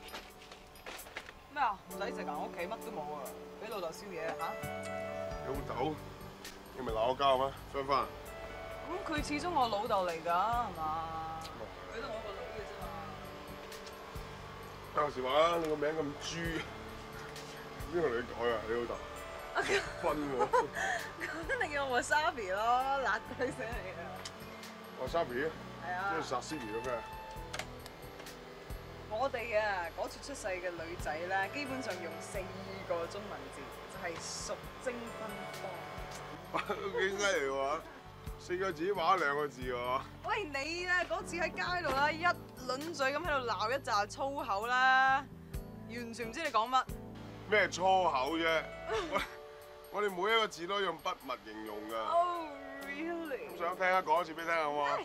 咩啊？唔使食啊！我屋企乜都冇啊！俾老豆燒嘢嚇。 老豆，你咪鬧我交咩？翻翻。 咁佢始終我老豆嚟㗎，係嘛？佢都我個女嘅啫嘛。 有時話你個名咁豬，邊個同你改啊？你老豆？分喎， 咁你叫我 wasabi 咯，辣雞聲嚟嘅。 wasabi？ 係啊。 即係沙司咪咯咩？ 我哋啊，嗰次出世嘅女仔咧，基本上用四個中文字，就係屬精芬芳。 都幾犀利喎！四個字話兩個字喎。 喂，你啊，嗰次喺街度啦，一輪嘴咁喺度鬧一紮粗口啦，完全唔知你講乜。 咩粗口啫？我哋每一個字都用筆墨形容㗎。 Oh really？ 咁想聽啊，講一次俾你聽好唔好？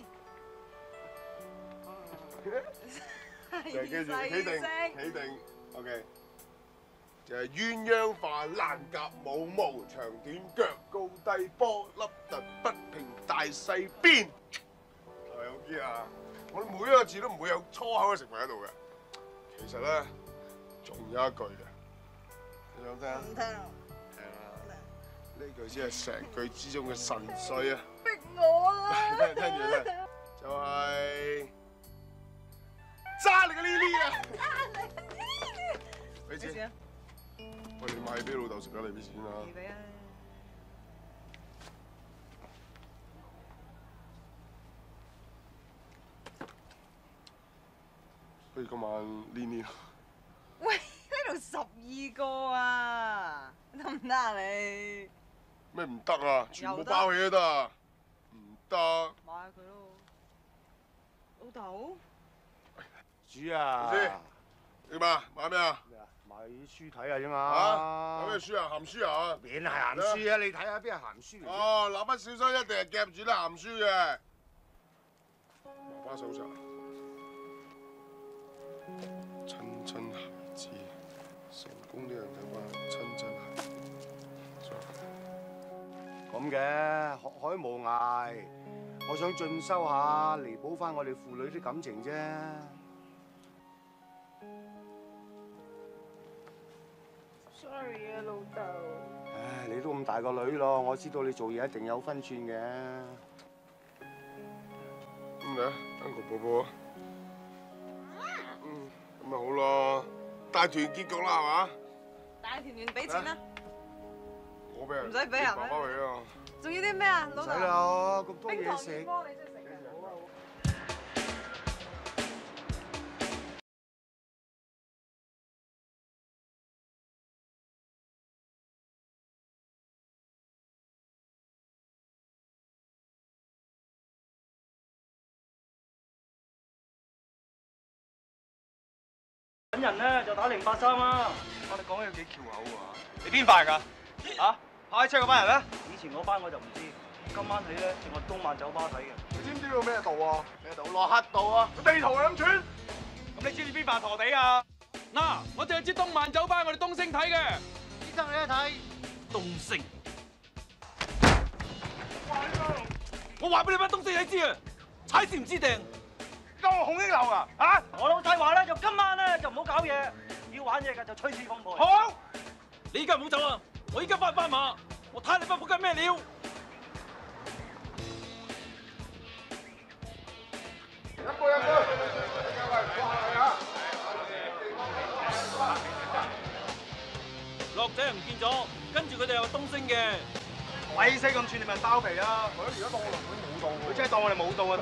就係記住，企定，企定 ，OK。就係鴛鴦化爛甲冇毛，長短腳高低波粒突不平大細邊。係咪 OK 啊？我哋每一個字都唔會有粗口嘅成分喺度嘅。其實咧，仲有一句嘅，你想聽？ 唔聽。 呢句先係成句之中嘅神髓啊！ 逼我啦！ 聽聽住咧，就係揸你個呢呢啊！俾錢。喂，你買俾老豆食啦，你俾錢啊！ 俾啊！ 不如今晚呢呢。 喂，呢度十二個啊，得唔得啊你？ 咩唔得啊？全部包起都得啊！唔得。 買下佢咯，老豆。 主啊！ 點啊？買咩啊？ 買啲書睇下啫嘛。 啊？有咩書啊？鹹書啊？ 邊係鹹書啊？你睇下邊係鹹書嚟？ 哦，蠟筆小新一定係夾住啲鹹書嘅。麻花手冊。親親孩子，成功啲人睇翻親親孩子。 咁嘅學海無涯，我想進修下，彌補翻我哋父女啲感情啫。 Sorry 啊，老豆。 唉，你都咁大個女咯，我知道你做嘢一定有分寸嘅。 咁嚟啊，等個寶寶。嗯，咁咪好咯，大團結局啦，係嘛？ 大團圓俾錢啦， 我俾人唔使俾啊爸爸俾啊。 仲要啲咩啊，老唔豆？ 使啦，咁多冰糖嘢食燕。窩你真係食嘅。好啊好。 揾人咧就打零八三啦。我哋講嘢幾翹口喎。 你邊班㗎？嚇？派車嗰班人咧？ 以前嗰班我就唔知，今晚起咧淨係東萬酒吧睇嘅。 你知唔知道咩道啊？ 咩道？洛克道啊！ 地圖係咁串。 咁你知唔知邊班陀地啊？ 嗱，我淨係知東萬酒吧，我哋東星睇嘅。 醫生你一睇。 東星。我話俾你班東星你知啊，踩線唔知掟。 當我紅英樓啊！啊！我老細話咧，就今晚咧就唔好搞嘢，要玩嘢嘅就吹絲風暴。 好，你依家唔好走啊！我依家翻翻馬，我睇你班仆街咩料！ 一杯一杯， 樂仔唔見咗，跟住佢哋有東星嘅。 鬼死咁串，你咪包皮啊！ 佢而家當我龍會冇到喎。 佢真係當我哋冇到啊！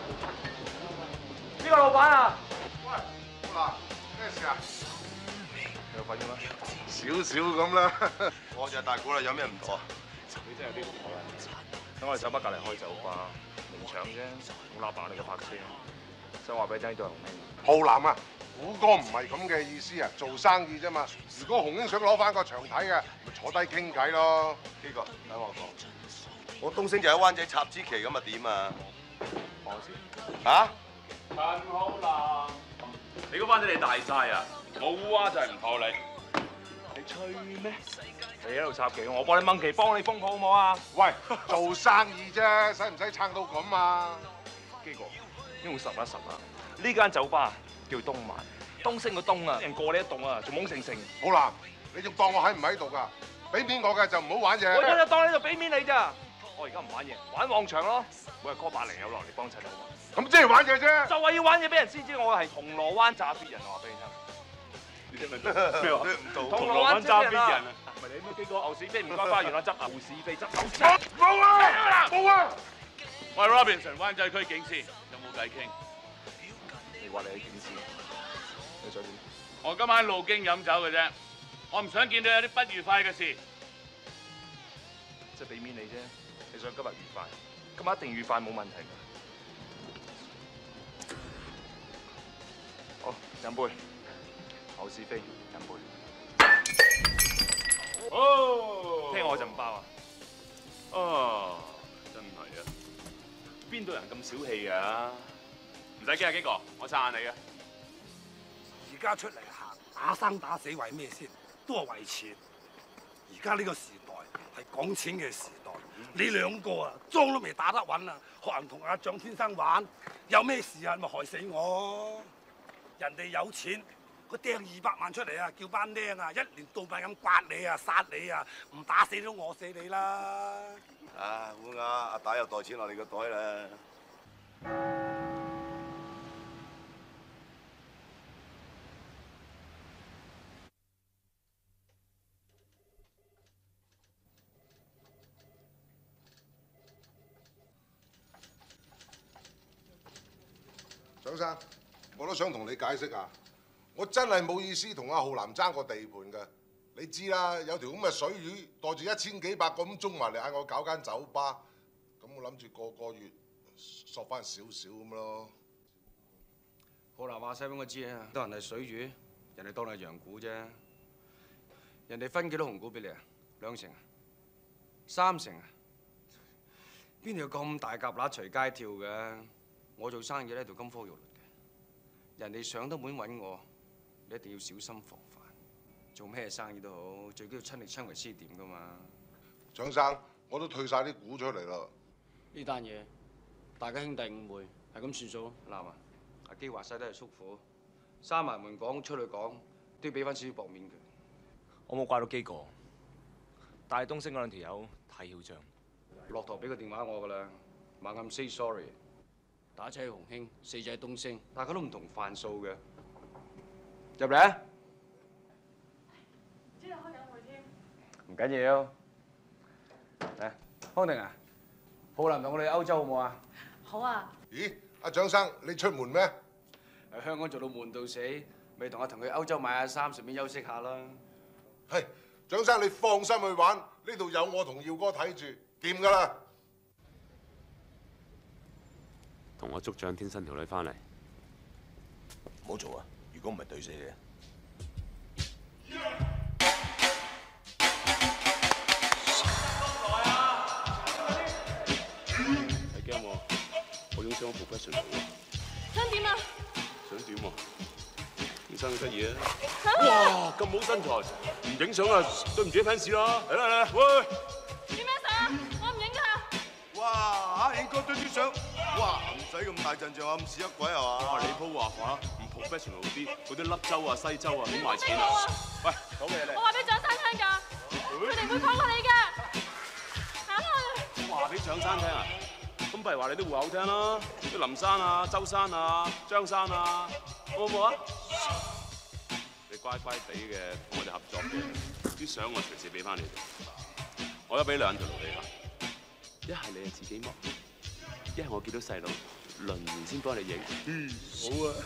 呢個老闆啊！ 喂，嗱，咩事啊？有份嘅咩？少少咁啦。 我就係大估啦，有咩唔妥啊？ 你真係有啲唔妥啊！喺我哋酒吧隔離開酒吧，明搶啫，冇喇叭你個拍車。想話俾你聽，呢度係紅興。 浩南啊，虎哥唔係咁嘅意思啊，做生意啫嘛。如果紅英想攞翻個場睇嘅，咪坐低傾偈咯。 呢個等我講，我東星就喺灣仔插支旗咁啊點啊？ 我先。 嚇？ 陳浩南，你嗰班仔你大晒啊！冇烏鴉就係唔妥你。 你吹咩？ 你喺度插旗，我幫你掹旗，幫你封鋪好唔好啊？ 喂，做生意啫，使唔使撐到咁啊？ 基哥，應該實一實啊！呢間酒吧叫東萬，東星個東啊，人過你一棟啊，仲懵成成。 浩南，你仲當我喺唔喺度㗎？俾面我嘅就唔好玩嘢。 我今日當你度俾面你咋？我而家唔玩嘢，玩旺場咯。每日 call 百零友落嚟幫襯好嘛？ 咁即係玩嘢啫。 就係要玩嘢俾人先知我係銅鑼灣詐騙人，我話俾你聽。你聽明咩話？銅鑼灣詐騙人啊！唔係你咩基哥？牛屎飛唔該花園啦，執牛屎飛執牛屎。 冇啊！冇啊！ 喂 Robinson， 灣仔區警司，有冇偈傾？ 你話你係警司，你想點？ 我今晚路經飲酒嘅啫，我唔想見到有啲不愉快嘅事。 即係俾面你啫，你想今日愉快，今日一定愉快冇問題㗎。好，飲杯，牛屎飛，飲杯。 哦， 聽我就唔包啊！ 哦，真係啊！邊度人咁小氣㗎？唔使驚啊，基哥，我撐下你啊！ 而家出嚟行打生打死為咩先？都係為錢。而家呢個時代係講錢嘅時代。你兩個啊，莊都未打得穩啊，學人同阿蔣先生玩，有咩事啊咪害死我？人哋有錢，佢掟二百萬出嚟啊，叫班僆啊，一年到晚咁刮你啊、殺你啊，唔打死都餓死你啦！ 啊，烏鴉，阿打又袋錢落你個袋啦。 蔣生，我都想同你解釋啊！我真係冇意思同阿浩南爭個地盤㗎。你知啦，有條咁嘅水魚袋住一千幾百個咁中埋嚟嗌我搞間酒吧，咁我諗住個個月索翻少少咁咯。 浩南話聲俾我知啊，當人係水魚，人哋當你係羊股啫。人哋分幾多紅股俾你啊？兩成啊？三成啊？邊度有咁大夾乸隨街跳嘅？我做生意咧條金科玉律嘅，人哋上得門揾我，你一定要小心防範。做咩生意都好，最緊要親力親為先掂噶嘛。 蔣生，我都退晒啲股出嚟啦。 呢單嘢大家兄弟誤會，係咁算數。嗱啊，阿基話晒都係叔父，閂埋門講出去講，都要俾翻少少薄面佢。 我冇怪到基哥，但係東星嗰兩條友太囂張。 駱駝俾個電話我㗎啦，猛咁 say sorry。打仔係紅興，四仔係東星，大家都唔同範數嘅。入嚟啊！ 知道開緊會添。 唔緊要。嚟，康定啊，浩南同我哋歐洲好冇啊？ 好啊。 咦，阿蔣生，你出門咩？ 喺香港做到悶到死，咪同我同佢歐洲買下衫，順便休息下啦。 係，蔣生你放心去玩，呢度有我同耀哥睇住，掂㗎啦。 同我捉張天生條女翻嚟。 唔好做啊！如果唔係對死你啊！ 係驚喎，我影相 professional 喎。 想點啊？ 想點喎？天生得意啊！哇，咁好身材，唔影相啊，對唔住啲 fans 啦！嚟啦嚟啦，喂！ 影咩相啊？我唔影㗎。 哇！嚇，影哥對啲相，哇！唔使咁大陣仗啊，咁似一鬼係嘛？ 哇！你鋪畫畫唔 professional 啲，嗰啲粒洲啊、西洲啊，點賣錢啊？喂，講咩嚟？ 我話俾蔣生聽㗎，佢哋會放過你㗎。行啦！ 話俾蔣生聽啊！咁不如話你啲戶口聽啦，啲林山啊、周山啊、張山啊，好唔好啊？你乖乖地嘅同我哋合作嘅，啲相我隨時俾翻你哋。我而家俾兩條路你啦，一係你係自己忙，一係我見到細佬輪完先幫你影。嗯，好啊。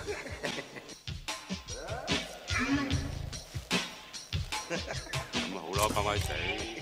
咁咪好咯，乖乖地。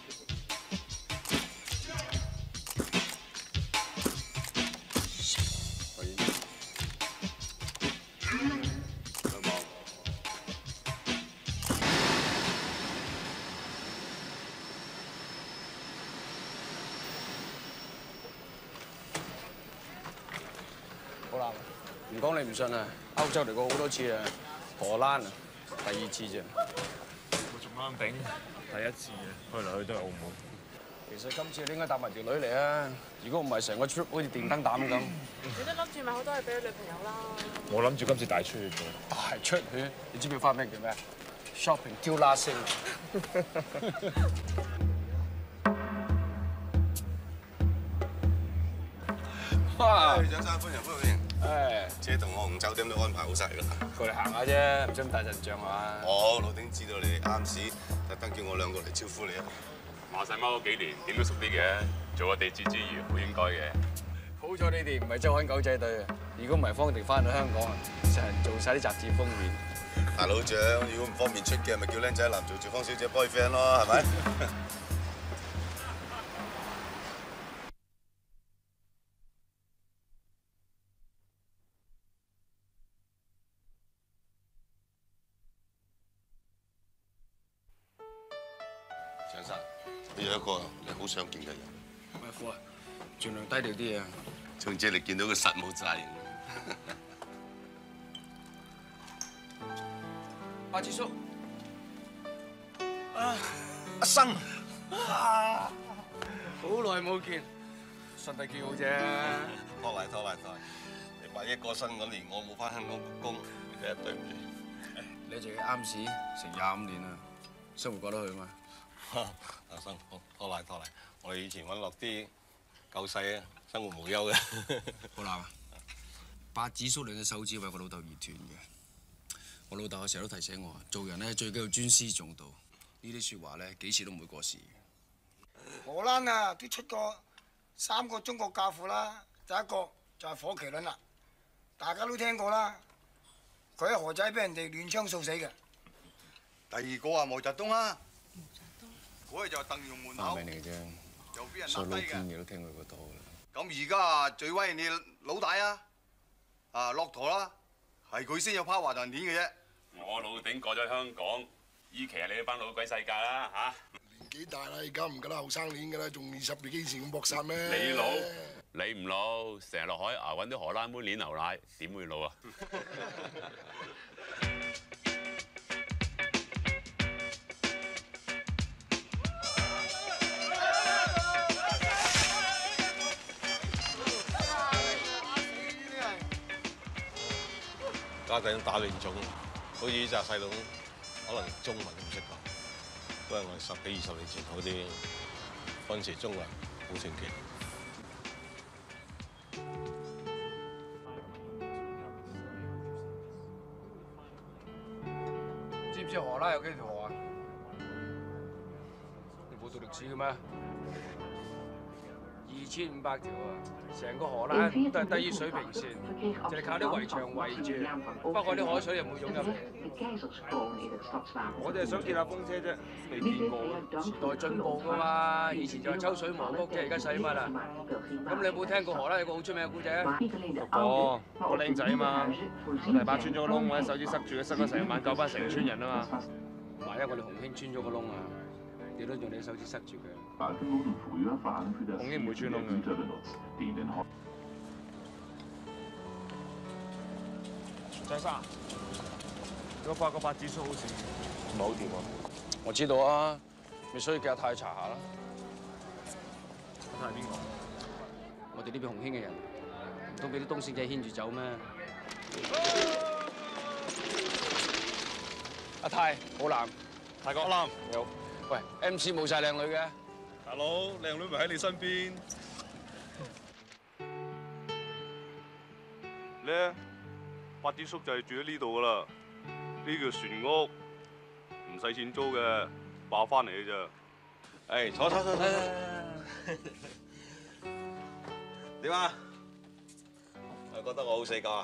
唔講你唔信啊！歐洲嚟過好多次啊，荷蘭啊，第二次啫。 我仲啱頂，第一次啊，去嚟去都係澳門。 其實今次你應該帶埋條女嚟啊！如果唔係，成個 trip 好似電燈膽咁。 你都諗住買好多嘢俾你女朋友啦。 我諗住今次大出血做。 大出血？你知唔知花名叫咩 ？Shopping 挑拉星。 哇！蔣生歡迎歡迎。 誒， 車同我紅酒店都安排好晒㗎啦。 過嚟行下啫，唔使咁大陣仗係嘛？ 我老丁知道你哋啱時，特登叫我兩個嚟招呼你啊。 話晒踎咗幾年，點都熟啲嘅，做個地主之誼，好應該嘅。 好彩你哋唔係周刊狗仔隊啊！如果唔係，方定翻到香港啊，成日做晒啲雜誌封面。 大佬長，如果唔方便出嘅，咪叫僆仔男做住方小姐 boyfriend 咯，係咪？蔣生，我有一個你好想見嘅人。 咩貨啊？盡量低調啲啊！ 總之你見到佢實冇詐型。 阿智叔， 啊，阿生， 啊，好耐冇見，身體幾好啫。 拖賴拖賴拖賴，你萬一過身嗰年，我冇翻香港工，你真係對唔住。 你淨係啱屎成廿五年啦，生活過得去嘛？ 阿生，拖賴拖賴，我哋以前揾落啲夠細啊，生活無憂嘅。 好啦，八子叔兩隻手指為我老豆而斷嘅。我老豆成日都提醒我，做人咧最緊要尊師重道。呢啲説話咧幾時都唔會過時。 荷蘭啊，都出過三個中國教父啦，第一個就係火麒麟啦，大家都聽過啦。佢喺河仔俾人哋亂槍掃死嘅。 第二個啊，毛澤東啦，嗰日就係鄧融門口， 名嚟嘅啫， 又俾人所以撈拉低嘅。 偏嘅都聽佢個多啦。 咁而家最威你老大啊，啊駱駝啦，係佢先有拋華人鏈嘅啫。 我老頂過咗香港，依期係你班老鬼世界啦嚇！ 年紀大啦，而家唔夠得後生鏈㗎啦，仲二十年幾前咁搏殺咩？ 你老，你唔老，成日落海牙揾啲荷蘭妹攣牛奶，點會老啊？ 家陣打亂種，好似呢扎細路，可能中文都唔識講。不過我哋十幾二十年前好啲，嗰陣時中文好傳奇。 知唔知荷蘭有幾條河啊？ 事嘅咩？二千五百條啊！成個荷蘭都係低於水平線，就係靠啲圍牆圍住。不過啲海水又冇湧入嚟。 我哋係想見下風車啫，未見過。 時代進步噶嘛，以前就係抽水磨屋啫，而家使乜啊？咁你有冇聽過荷蘭有個好出名嘅故仔啊？ 有個個僆仔啊嘛，第八穿咗個窿，我喺手指塞住，塞咗成晚救翻成村人啊嘛。 萬一我哋洪興穿咗個窿啊，你都用你手指塞住佢。 洪興唔會穿窿嘅。張生，我發覺白紙叔好似唔係好掂喎。 我知道啊，咪所以叫阿泰查下啦。 阿泰係邊個？ 我哋呢邊洪興嘅人，唔通俾啲東線仔牽住走咩？阿泰，好男， 泰國男， 你好。喂 ，M C 冇晒靚女嘅。 大佬，靚女咪喺你身邊。 咧，八啲叔就係住喺呢度噶啦，呢叫船屋，唔使錢租嘅，爆翻嚟嘅咋。 誒，坐坐坐坐。點啊？我覺得我好死狗啊！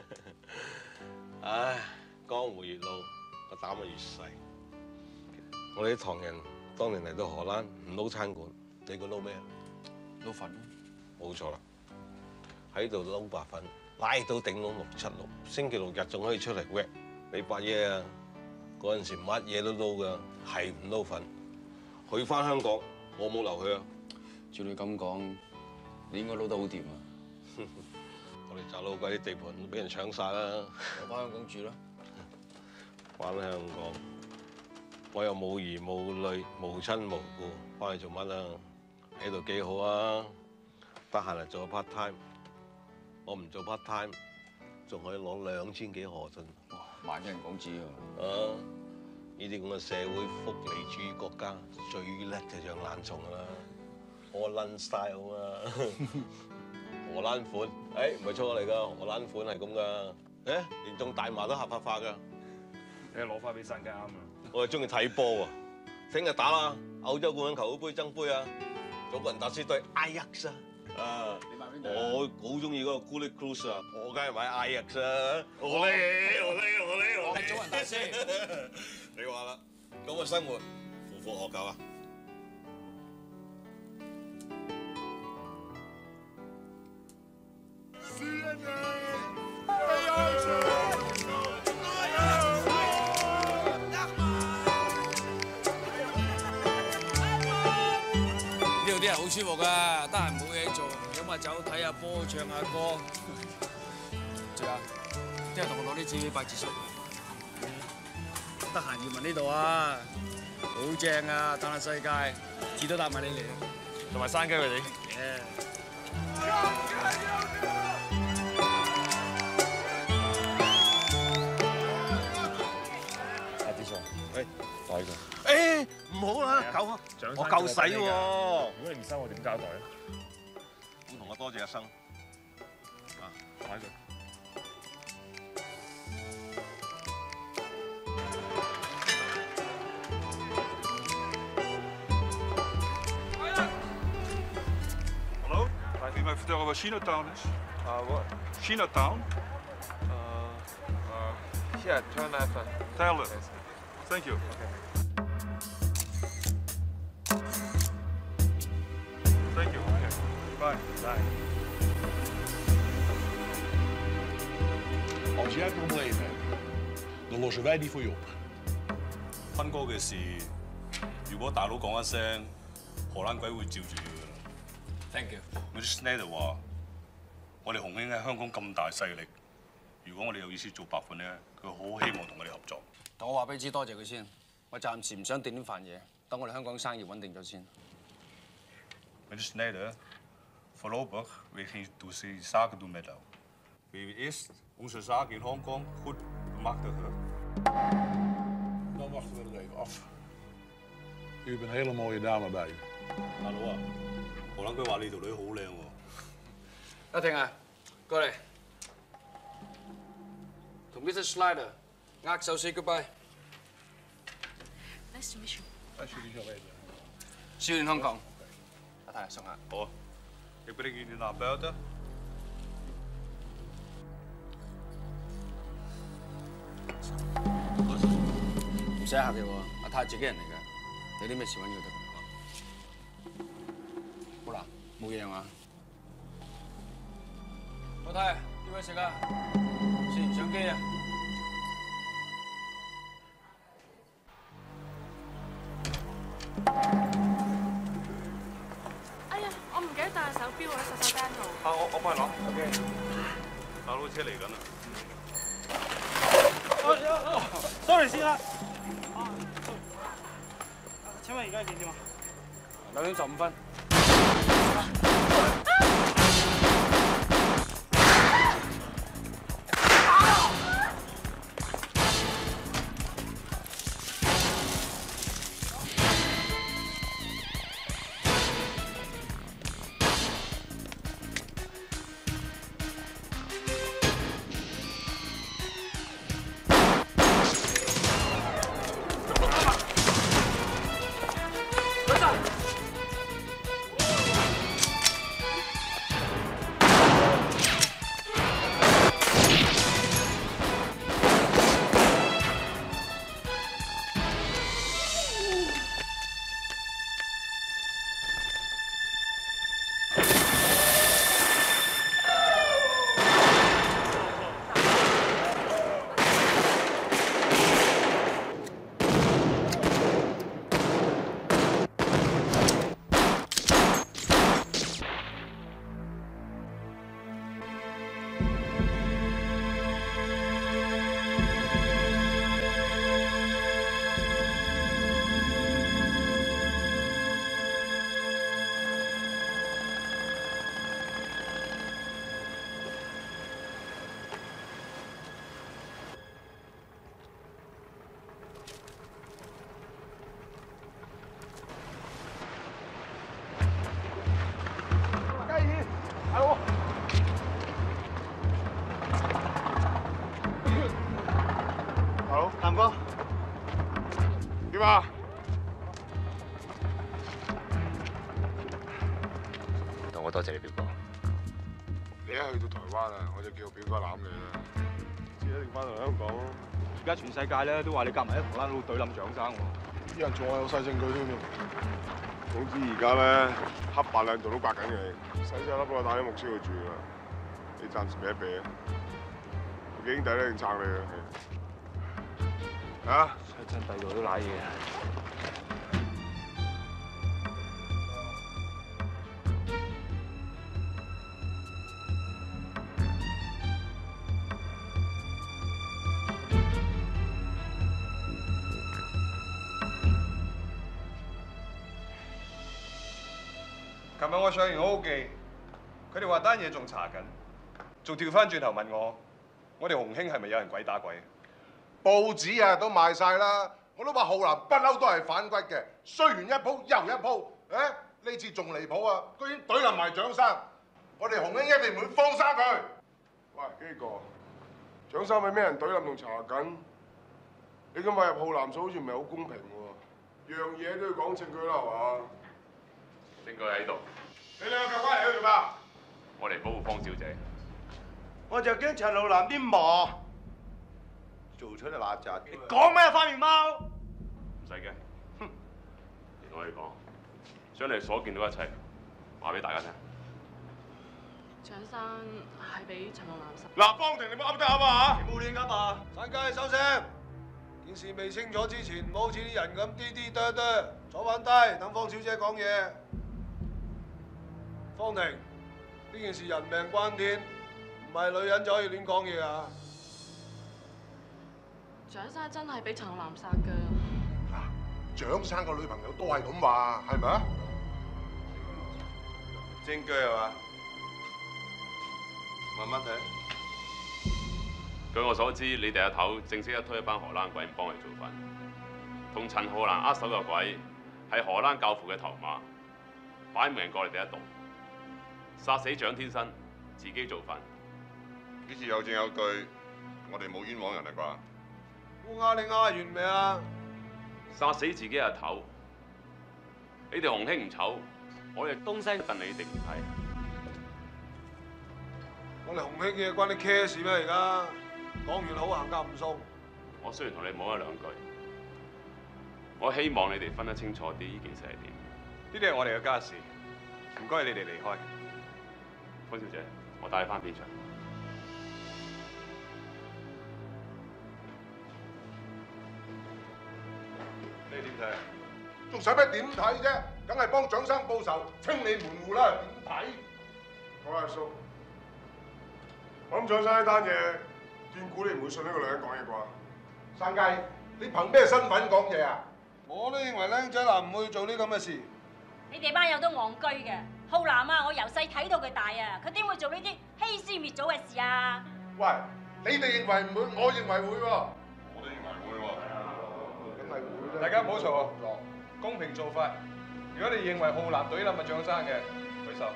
唉，江湖越老，個膽咪越細。我哋啲唐人。 當年嚟到荷蘭唔撈餐館，你估撈咩啊？ 撈粉。 冇錯啦，喺度撈白粉，拉到頂籠六七六，星期六日仲可以出嚟 work。你八爺啊，嗰陣時乜嘢都撈㗎，係唔撈粉。去翻香港，我冇留佢啊。 照你咁講，你應該撈得好掂啊！ 我哋找老鬼啲地盤都俾人搶晒啦。 我翻香港住啦。 翻香港。 我又冇兒冇女無親無故，翻去做乜啊？喺度幾好啊！得閒嚟做 part time， 我唔做 part time， 仲可以攞兩千幾荷進。 哇！萬一人港紙啊！ 啊！呢啲咁嘅社會福利主義國家最叻就養懶蟲啦，荷蘭 style 啊！荷蘭款，誒唔係錯嚟㗎，荷蘭款係咁㗎。誒連種大麻都合法化㗎。 你攞翻俾山雞啱啊！ 我係中意睇波喎，聽日打啦，歐洲冠軍球會杯爭杯啊，祖國人打輸對 Ajax 啊，啊，我好中意嗰個 Gullit Cruz 啊，我梗係買 Ajax 啊，我叻，我叻，我叻，我叻，祖國人打先，你話啦，咁嘅生活夫復何求啊？ 啲人好舒服噶，得閒冇嘢做，飲下酒、睇下波、唱下歌。仲有，聽日同我攞啲紙俾白紙叔。得閒移民呢度啊，好正啊！嘆下世界，字都帶埋你嚟， 同埋山雞佢哋。白紙叔，喂，袋佢。 誒唔好啦，夠啊！我夠使喎。 如果你唔收，我點交代啊？ 咁同我多謝阿生。啊，買佢。 Hallo? Kun je mij vertellen waar Chinatown is? Uh, what? Chinatown? Uh, uh, yeah, turn left. Turn left. Thank you. Thank you. Okay. Bye. Bye. Als jij problemen hebt, dan lossen wij die voor je op. 坤哥嘅事，如果大佬講一聲，荷蘭鬼會照住佢㗎啦。 Thank you。 嗰啲 Snyder 話：我哋洪興喺香港咁大勢力，如果我哋有意思做白款咧，佢好希望同我哋合作。 但我話俾你知，多謝佢先。我暫時唔想掂呢飯嘢，等我哋香港生意穩定咗先。 Meneer Snyder, voorlopig wil geen toezicht zaken doen met jou. Wil je eerst onze zaken in Hongkong goed bemachtigen? Dan wachten we er even af. U hebt een hele mooie dame bij u. 大佬啊，荷蘭居話你條女好靚喎。 阿婷啊，過嚟，同 Mister Snyder 握手 say goodbye。 Nice to meet you. Als jullie zo weten. 少年香港，阿太送下。 好啊，亦俾你見見男朋友得。 唔使客氣喎，阿太自己人嚟嘅，有啲咩事揾佢得。好啦，冇嘢嘛？老太，啲位食啊，食完相機啊。 哎呀，我唔記得帶手錶喺洗手間度。 啊，我我幫你攞。O K。大佬車嚟緊啦。 sorry 先啦。請問而家幾點啊？ 兩點十五分。 南哥，點啊？ 同我多謝你表哥。 你一去到台灣啊，我就叫我表哥攬你啦。 遲一定翻嚟香港咯。而家全世界咧都話你夾埋喺荷蘭佬對冧蔣生喎。 啲人仲話有晒證據添喎。總之而家咧黑白兩道都刮緊你，細細粒個帶啲牧師去住啦。你暫時避一避啊！我幾兄弟咧一定撐你嘅。啊！ 真第度都賴嘢。 琴日我上完好記，佢哋話單嘢仲查緊，仲調翻轉頭問我，我哋洪興係咪有人鬼打鬼？ 報紙啊都賣晒啦，我都話浩南不嬲都係反骨嘅，衰完一鋪又一鋪，誒呢次仲離譜啊！居然懟冧埋蔣生，我哋洪興一定唔會放生佢。喂，基哥，蔣生俾咩人懟冧同查緊？你咁話入浩南數好似唔係好公平喎，樣嘢都要講證據啦，係嘛？ 證據喺度。 你兩個翻嚟去做咩？ 我嚟保護方小姐。 我就驚陳浩南啲毛做出啲邋遢。 你講咩啊，花面貓？ 唔使驚，哼！你同我哋講，將你所見到一切話俾大家聽。 蔣生係俾陳浩南殺。 嗱，方婷，你冇噏得噏啊嚇！ 你冇亂噏啊！ 散街收聲！件事未清楚之前，唔好似啲人咁啲啲哚哚，坐穩低，等方小姐講嘢。方婷，呢件事人命關天，唔係女人就可以亂講嘢啊！ 蔣生真係俾陳浩南殺㗎。 蔣生個女朋友都係咁話，係咪啊？ 證據係嘛？慢慢睇。 據我所知，你哋阿頭正式一推一班荷蘭鬼幫佢做飯，同陳浩南握手嘅鬼係荷蘭教父嘅頭馬，擺明過你哋一度，殺死蔣天生，自己做飯。 呢次有證有據，我哋冇冤枉人啦啩？ 烏鴉你鴉完未啊？ 殺死自己阿頭， 你哋洪興唔醜，我哋東西戥你哋唔睇。 我哋洪興嘅關你 care 事咩？而家講完好行夾唔鬆。 我雖然同你冇一兩句，我希望你哋分得清楚啲呢件事係點。 呢啲係我哋嘅家事，唔該你哋離開。 方小姐，我帶你翻片場。 你點睇？ 仲使咩點睇啫？梗係幫蔣生報仇，清理門戶啦！點睇？各位阿叔，我諗蔣生呢單嘢，斷估你唔會信呢個女人講嘢啩？山雞，你憑咩身份講嘢啊？ 我都認為僆仔男唔會做呢咁嘅事。 你哋班友都戇居嘅，浩南啊，我由細睇到佢大啊，佢點會做呢啲欺師滅祖嘅事啊？ 喂，你哋認為唔會，我認為會喎。 我都認為會喎。梗係會啦。大家唔好嘈啊！公平做法。如果你認為浩南懟冧阿蔣生嘅，舉手。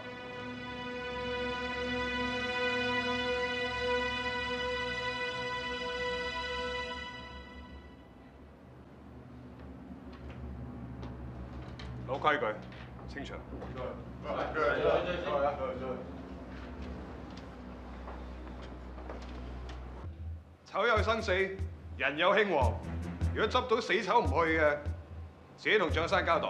老規矩，清場。丑有生死，人有興亡。如果執到死丑唔去嘅，自己同蔣生交代。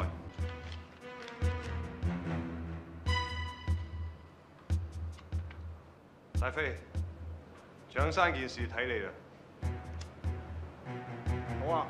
大飛，蔣生件事睇你啦。好啊。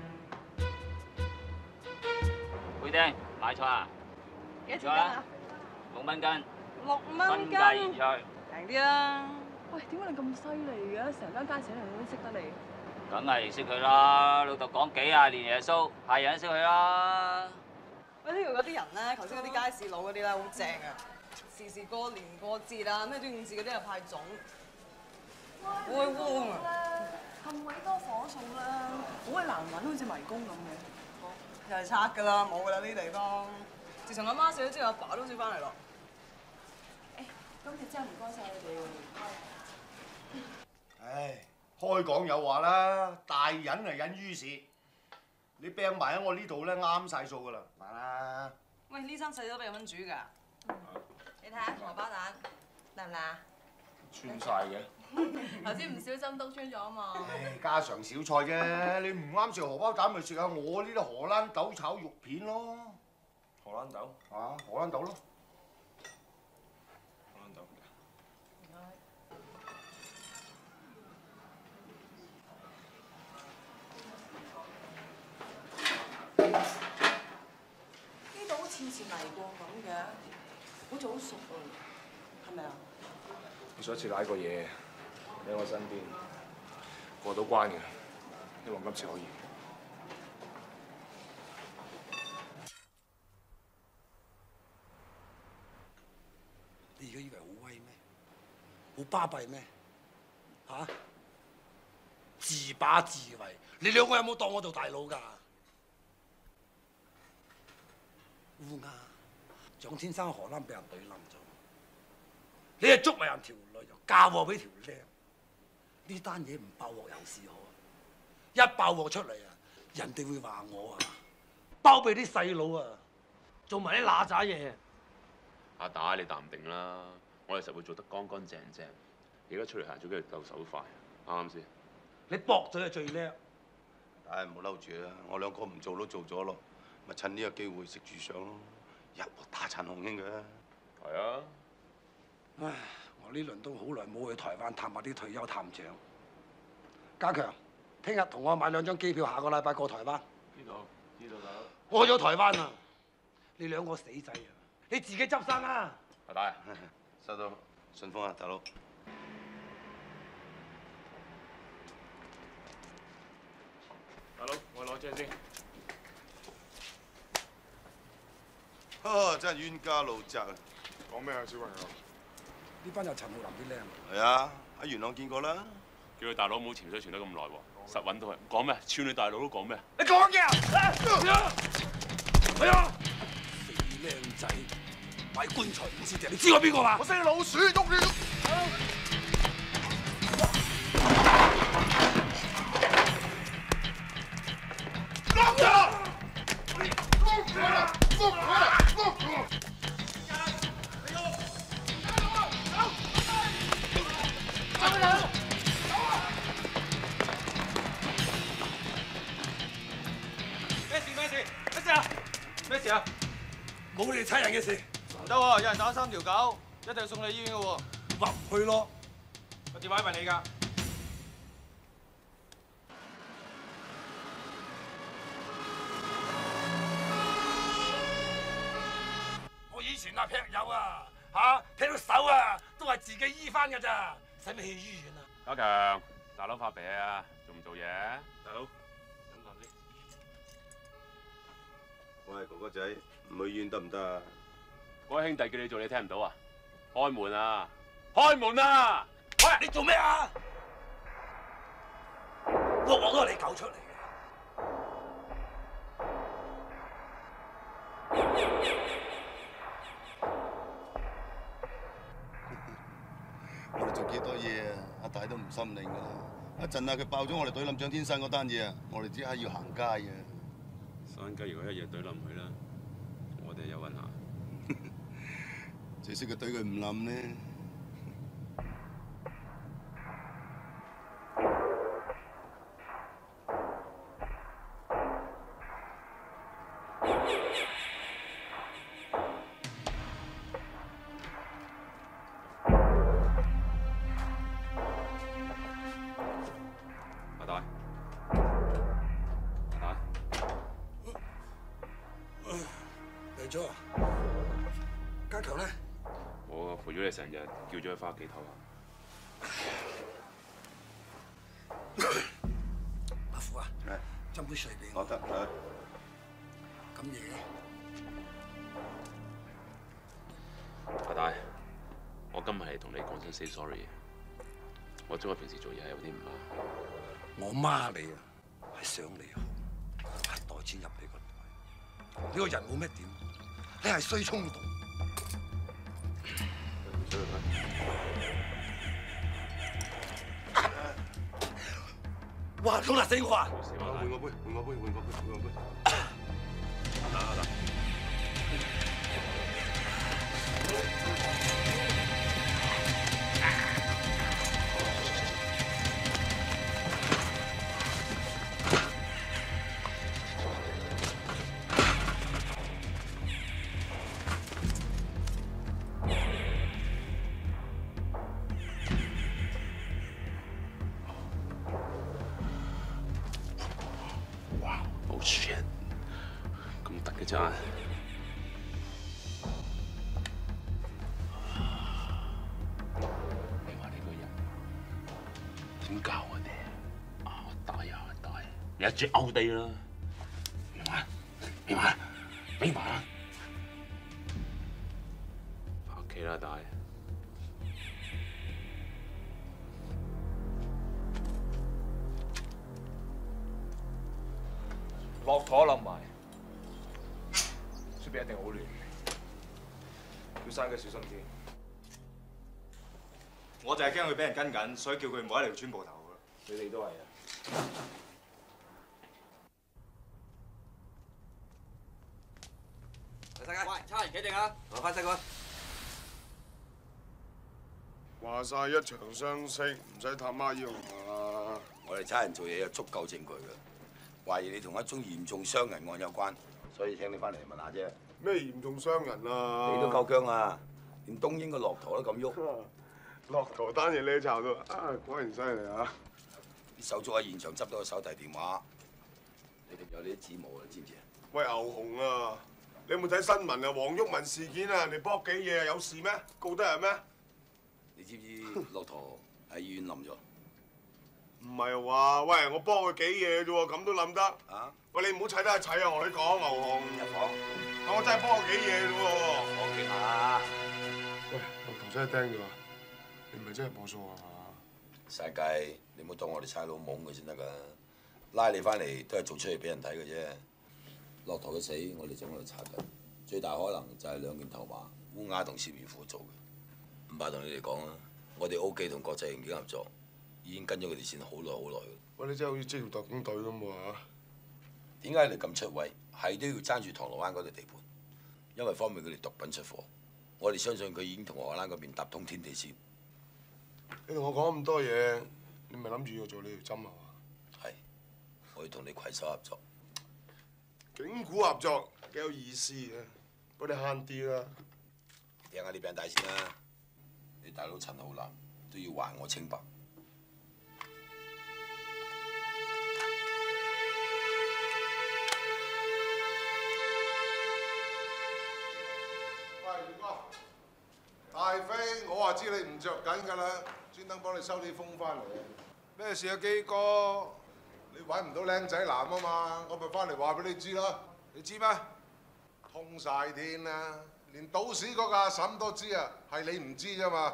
貝丁買菜啊？ 幾多錢斤啊？ 六蚊斤。 六蚊斤。 新界現菜。 平啲啦。 喂，點解你咁犀利嘅？成間街市人都識得你。 梗係認識佢啦，老豆講幾廿年耶穌，係人都識佢啦。 喂，呢度嗰啲人咧，頭先嗰啲街市佬嗰啲咧，好正啊！時時過年過節啊，咩端午節嗰啲又派粽，好鬼旺啊！ 咁鬼多火數啦，好鬼難揾，好似迷宮咁嘅。 又係拆㗎啦，冇㗎啦呢啲地方。自從阿媽死咗之後，阿爸都少翻嚟咯。 誒，今日真係唔該晒你哋。 唉，開講有話啦，大忍係忍於事。你病埋喺我呢度咧，啱晒數㗎啦，買啦。 喂，呢餐細都俾人溫煮㗎。你睇下荷包蛋得唔得啊？ 穿晒嘅。 頭先唔小心篤穿咗啊嘛。 唉，家常小菜啫，你唔啱食荷包蛋咪食下我呢啲荷蘭豆炒肉片咯。 荷蘭豆？ 啊，荷蘭豆咯。 荷蘭豆。 呢度好似以前嚟過咁嘅，好似好熟啊，係咪啊？ 我上一次攋過嘢喺我身邊，過到關嘅，希望今次可以。 你而家以為好威咩？好巴閉咩？嚇、啊？自把自為，你兩個有冇當我做大佬㗎？烏鴉，蔣天生荷蘭俾人懟冧咗，你係捉埋人條女，又嫁禍俾條靚，呢單嘢唔爆鑊有事可，一爆鑊出嚟啊，人哋會話我啊，包庇啲細佬啊，做埋啲嗱喳嘢。 阿打你淡定啦，我哋實會做得乾乾淨淨。而家出嚟行咗幾日夠手快，啱唔啱先？ 你駁嘴係最叻。 唉，唔好嬲住啦，我兩個唔做都做咗咯，咪趁呢個機會食住上咯，一鑊打殘洪興嘅。 係啊。 唉，我呢輪都好耐冇去台灣探下啲退休探長。家強，聽日同我買兩張機票，下個禮拜過台灣。 知道，知道大佬。 我去咗台灣啊！你兩個死仔啊！你自己執生啊！ 阿大，收到，順豐啊，大佬。 大佬，我攞張先。 啊，真係冤家路窄啊！ 講咩啊，小朋友？ 呢班就陳浩南啲靚。 係啊，喺元朗見過啦。 叫佢大佬唔好潛水潛得咁耐喎，實揾到佢。講咩？串你大佬都講咩？ 你講嘢啊！係啊！死靚仔，買棺材唔知掟，你知我邊個嘛？ 我識老鼠，喐你喐！落咗！落咗！ 哋差人嘅事。 唔得喎，有人打三條狗，一定要送你醫院嘅喎。 話唔去咯。 個電話係問你㗎。 我以前啊劈友啊，嚇劈到手啊，都係自己醫翻㗎咋，使乜去醫院啊？ 家強，大佬發病啊，做唔做嘢？大佬，飲啖先。 喂，哥哥仔，唔去醫院得唔得啊？ 嗰位兄弟叫你做，你聽唔到啊？開門啊！開門啊！ 喂，你做咩啊？落鑊都係你搞出嚟嘅。 我哋做幾多嘢啊？阿大都唔心領㗎啦。一陣啊，佢爆咗我哋隊冧蔣天生嗰單嘢啊，我哋即刻要行街嘅。 山雞如果一夜隊冧佢啦，我哋有運行。 最識佢對佢唔冧咧。 阿大，阿大， 嚟咗啊！家強咧？ 我陪咗你成日，叫咗佢翻屋企唞下。 阿虎啊，斟杯水俾我。 我得啦。 咁嘢。 阿大，我今日係同你講聲 say sorry 嘅。我知我平時做嘢係有啲唔啱。 我媽你啊，係想你好，係袋錢入你個袋。你個人冇咩點，你係衰衝動。哇！老大死我啊！ 換個杯，換個杯，換個杯，換個杯。 阿大，阿大。你話你個人點教我哋啊？大啊大！你一隻勾地啦！明嘛？明嘛？明嘛？翻屋企啦，大！ 駱駝冧埋。一定好亂，要山雞小心啲。我就係驚佢俾人跟緊，所以叫佢唔好喺嚟穿部頭㗎。你哋都係啊！ 細雞，喂，差人企定啊！攞翻細個。 話晒一場相識，唔使探媽要嘛。 我哋差人做嘢有足夠證據㗎，懷疑你同一宗嚴重傷人案有關，所以請你翻嚟問下啫。 咩嚴重傷人啊？ 你都夠姜啊！連東英個駱駝都咁喐。 駱駝單嘢你炒到啊！果然犀利啊！ 啲手足喺現場執到個手提電話，你哋有你啲指模啊？知唔知啊？ 喂，牛熊啊！你有冇睇新聞啊？黃毓民事件啊，人哋搏幾嘢啊？有事咩？告得人咩？ 你知唔知駱駝喺醫院冧咗？ 唔係話，喂，我幫佢幾嘢啫喎，咁都冧得？啊！喂，你唔好砌得一砌啊！我同你講，牛熊。入房。我真係幫佢幾嘢啫喎。 我傾下。 喂，駱駝真係釘咗啊！你唔係真係報數啊嘛？ 世界，你唔好當我哋差佬懵佢先得㗎。拉你翻嚟都係做出嚟俾人睇嘅啫。駱駝嘅死，我哋正喺度查緊，最大可能就係兩件頭馬，烏鴉同邵元虎做嘅。唔怕同你哋講啦，我哋 O K 同國際刑警合作，已經跟咗佢哋線好耐好耐㗎。 喂，你真係好似職業特工隊咁喎嚇！ 點解你咁出位？係都要爭住銅鑼灣嗰度地盤，因為方便佢哋毒品出貨。我哋相信佢已經同荷蘭嗰邊搭通天地線。 你同我講咁多嘢，你咪諗住要做呢條針係嘛？ 係，我要同你攜手合作。 警股合作幾有意思嘅， 幫你慳啲啦。 掟下呢餅帶先啦，你大佬陳浩南都要還我清白。 喂，元哥，大飛，我話知你唔着緊㗎啦，專登幫你收啲風翻嚟。咩事啊，基哥？你揾唔到靚仔男啊嘛，我咪翻嚟話俾你知咯。你知咩？通晒天啦，連賭市嗰個阿嬸都知啊，係你唔知啫嘛。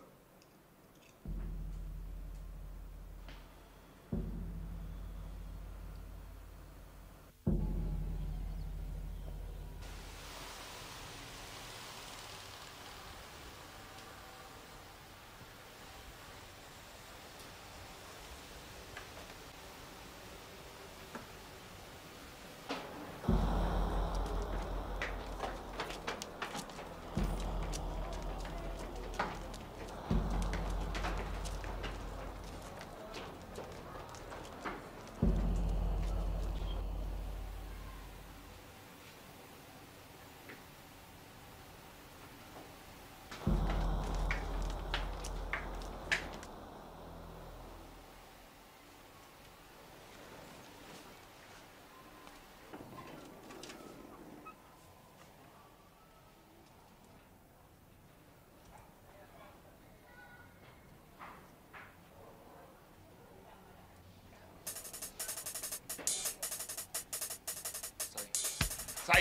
細。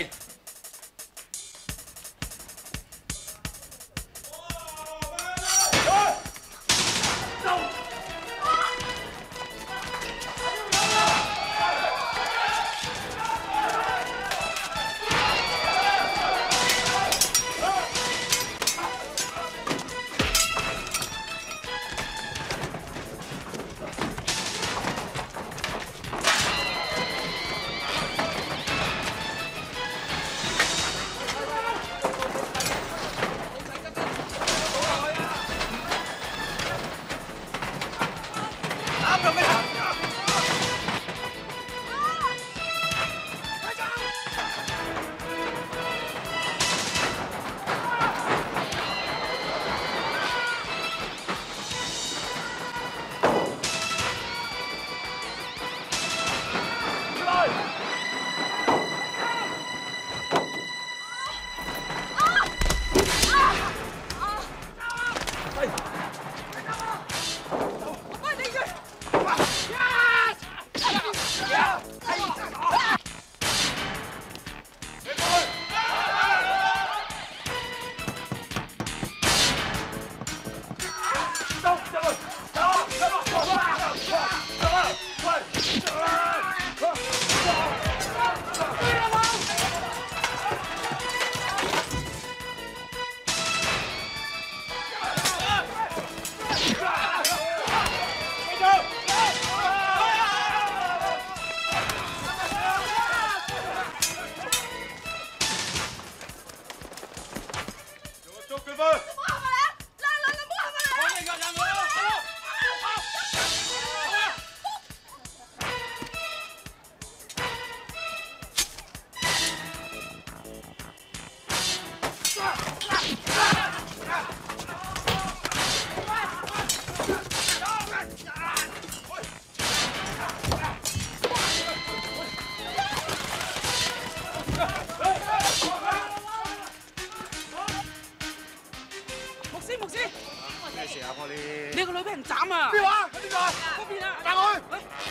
你個女俾人斬啊！ 邊話？邊個？ 嗰邊啊！ 帶我去。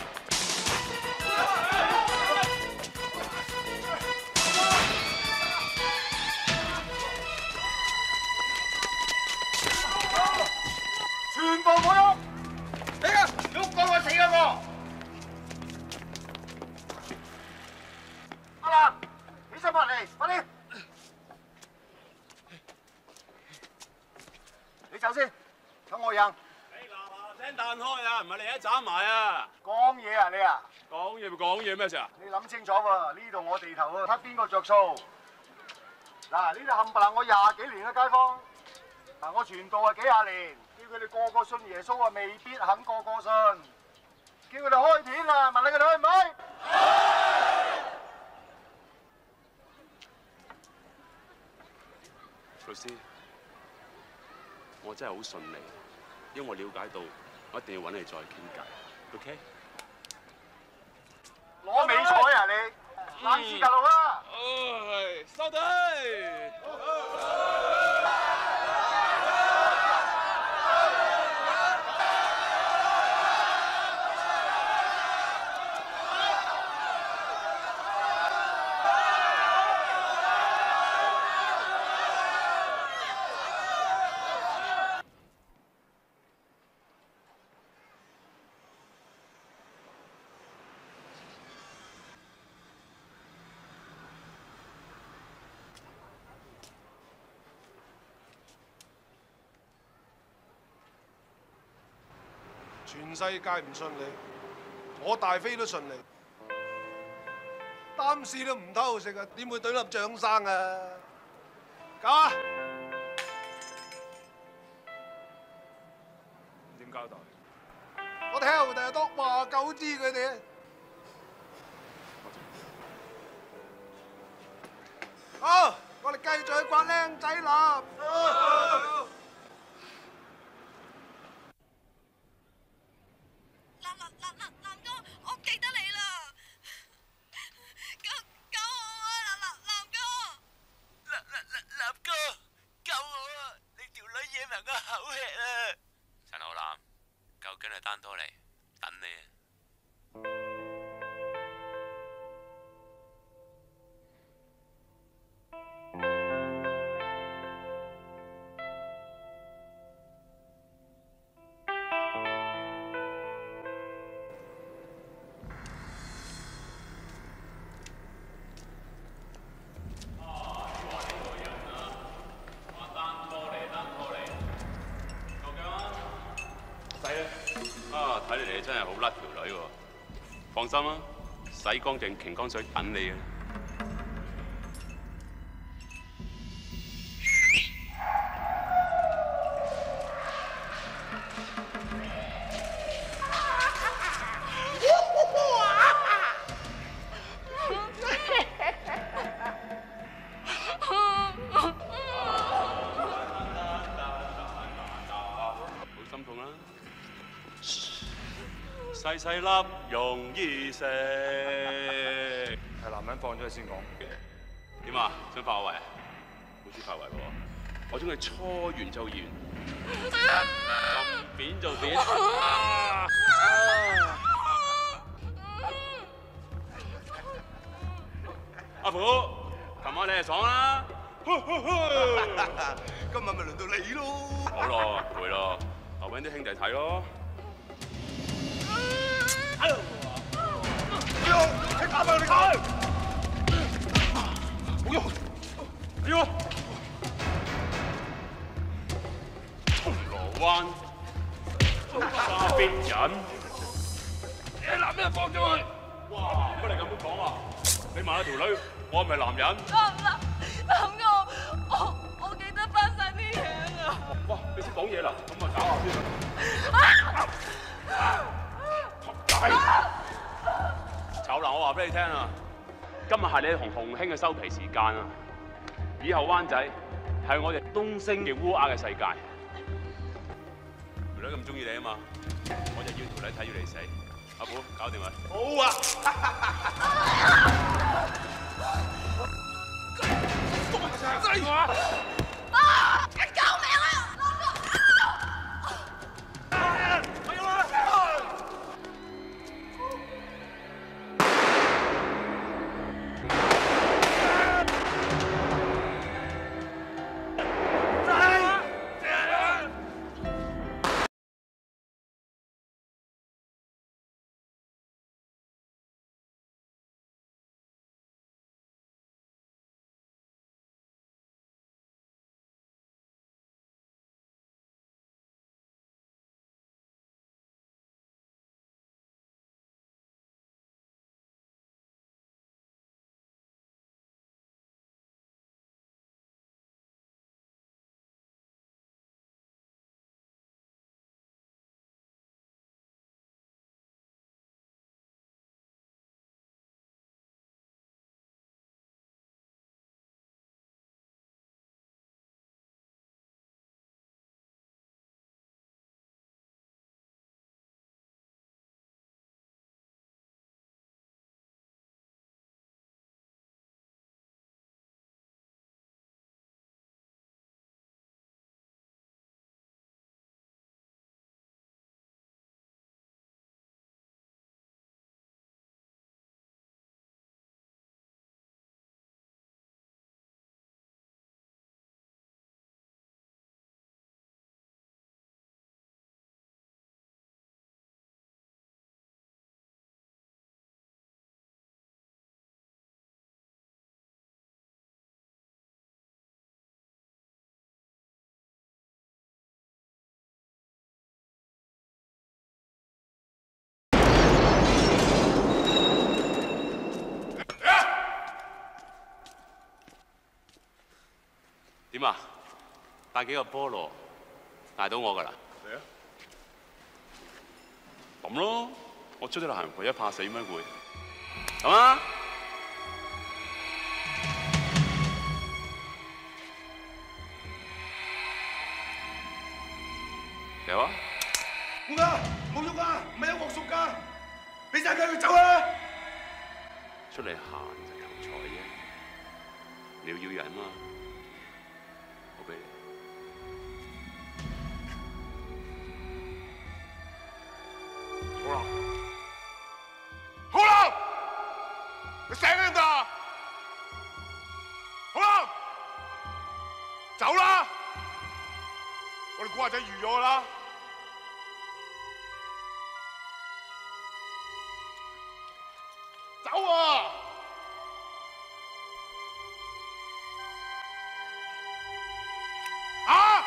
全部冇喐！你啊，喐過我死嗰個！阿南，起身落嚟，快啲！你走先，等我贏。 聲彈開啊，唔係你一斬埋啊！ 講嘢啊你啊！ 講嘢咪講嘢咩事啊？ 你諗清楚喎，呢度我地頭啊，睇邊個着數。嗱，呢度冚唪唥我廿幾年嘅街坊，嗱我傳道啊幾廿年，叫佢哋個個信耶穌啊，未必肯個個信。叫佢哋開片啊，問你佢哋去唔去？ 律師，我真係好順利，因為我了解到我一定要揾你再傾偈 ，OK？ 攞美彩啊你！冷斯格路啦！ 哦，係收隊。 全世界唔順利，我大飛都順利。擔屎都唔偷食啊，點會對粒掌生啊？搞啊！ 點交代？ 我聽第日都話狗知佢哋。好，我哋繼續去刮靚仔啦！ 陳浩南，究竟係單拖嚟等你啊！ 啊，睇嚟你真係好甩條女喎！放心啦，洗乾淨擎乾水等你嘅。好心痛啦！細細粒容易食， 係男人放咗佢先講。 點啊？想發圍啊？好似發圍喎！我中意搓完就完，咁扁就扁。啊啊、阿虎，琴晚你係爽啦， 今日咪輪到你咯。 好咯，攰咯，留俾啲兄弟睇咯。哎呦！哎呦！你打佢！你打佢！好用！哎呦！銅鑼灣沙邊人，你男人放咗佢！哇！乜你咁樣講啊？你問下條女，我係咪男人？ 男男男哥，我我記得翻晒啲嘢啊！ 哇！你識講嘢啦，咁啊搞下先啦。醜男，我話俾你聽啊，今日係你同洪興嘅收皮時間啊！以後灣仔係我哋東星嘅烏鴉嘅世界。條女咁中意你啊嘛，我就要條女睇住你死。阿虎，搞掂佢。好啊！追我啊！啊！救命啊！我要啊！ 點啊？帶幾個菠蘿嗌到我㗎啦？嚟啊！咁咯，我出咗嚟行陪一怕死咩會？咁啊！嚟啊！ 唔得，冇喐啊！唔係有鑊熟㗎，俾晒佢佢走啦！ 出嚟行就求財啫，你要要人嘛？我俾你。 好啦，好啦，你醒唔得？好啦，走啦！我哋古惑仔預咗㗎啦。走啊！啊！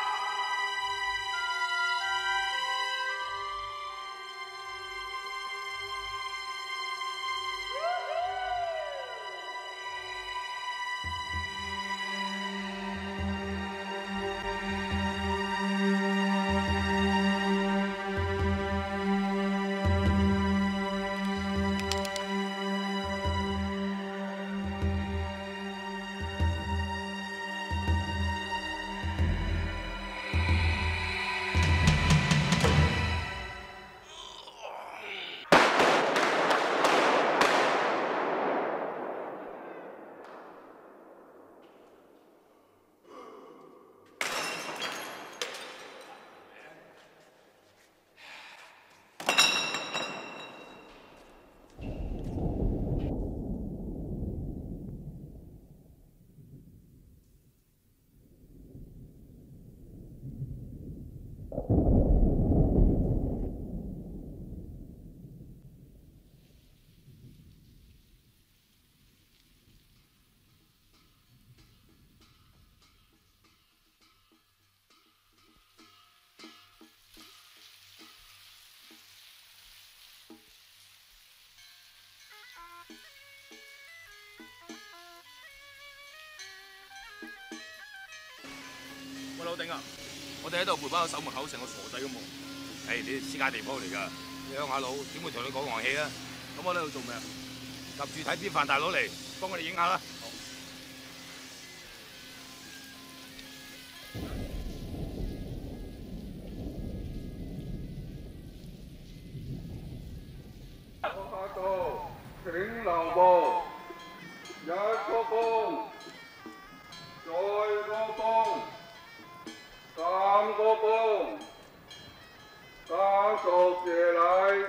喂，老頂啊！我哋喺度陪班友守門口，成個傻仔咁喎。誒，你私家地鋪嚟㗎，你鄉下佬點會同你講樂器啊？咁我喺度做咩啊？及住睇邊飯大佬嚟，幫我哋影下啦。 下度請留步，一個躬，再個躬。三個躬，家屬謝禮。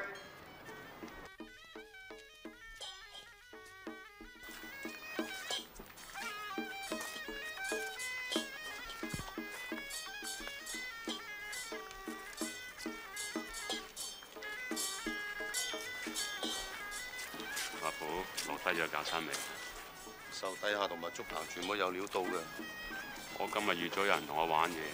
阿寶落低咗架餐未？ 手底下同埋竹棚全部有料到嘅。 我今日預咗有人同我玩嘢。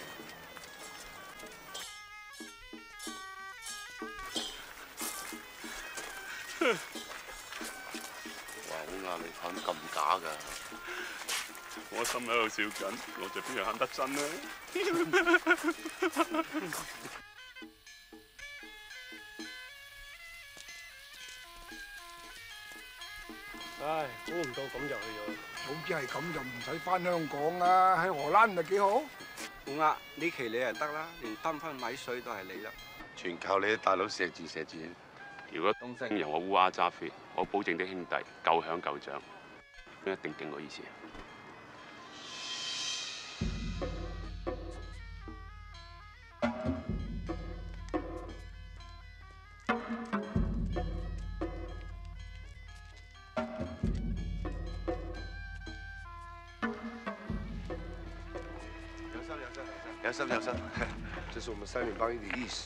哇！好壓力，肯咁假㗎。 我心喺度笑緊，我就邊樣肯得真啦？ 唉，估唔到咁就去咗。早知係咁就唔使翻香港啦，喺荷蘭咪幾好。 好呃，呢期你就得啦，連擔翻米水都係你啦。 全靠你啲大佬錫住錫住。 如果東升由我烏鴉揸 fit， 我保證啲兄弟夠響夠獎，一定勁我意思。 有心有心， 这是我们三年帮一的意思。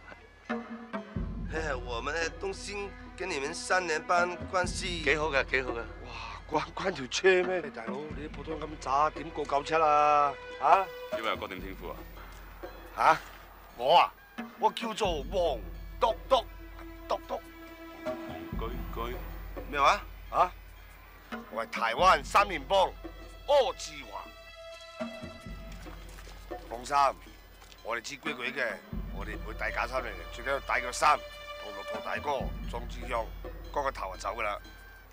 嘿，我們喺東興跟你們三年班關係幾好嘅，幾好嘅。 哇，關關條車咩？大佬，你啲普通咁渣點過九七啊？嚇？ 因為有哥點稱呼啊？ 嚇？我啊，我叫做黃篤篤篤篤。 居居咩話？ 嚇？我係台灣三年幫柯志華。 放心，我哋知規矩嘅，我哋唔會帶假衫嚟嘅，最緊要帶個衫同六陀大哥裝支香，嗰個頭就走噶啦。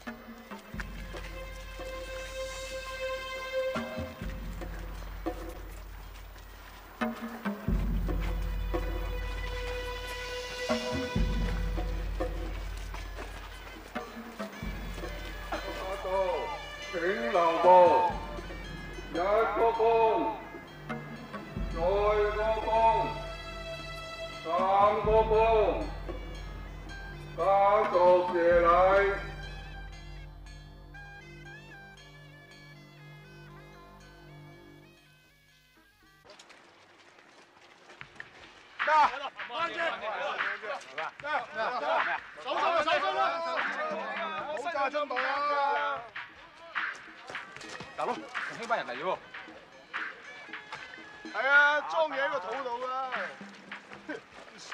請留步，一個躬，再個躬，三個躬，家族謝禮。 得，安靜，得，得，手心啊，手心啦， 好揸進步啊！ 大佬，洪興班人嚟喎。 係啊，裝嘢喺個肚度啊！傻。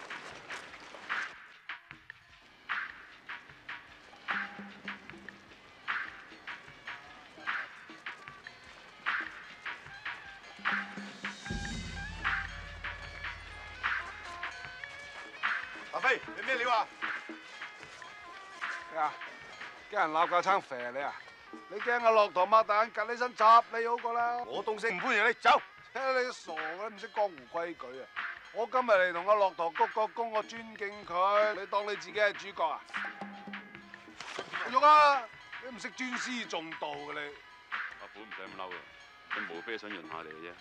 阿飛，你咩料啊？ 呀，驚人鬧架撐肥你啊！你驚阿駱駝擘大眼趌你身插你好過啦！ 我東升唔歡迎你，走！ 聽你都傻嘅，唔識江湖規矩啊！我今日嚟同阿駱駝鞠個躬，我尊敬佢，你當你自己係主角啊？喐啊！你唔識尊師重道嘅你。 阿虎唔使咁嬲啊，佢無非係想潤下你嘅啫。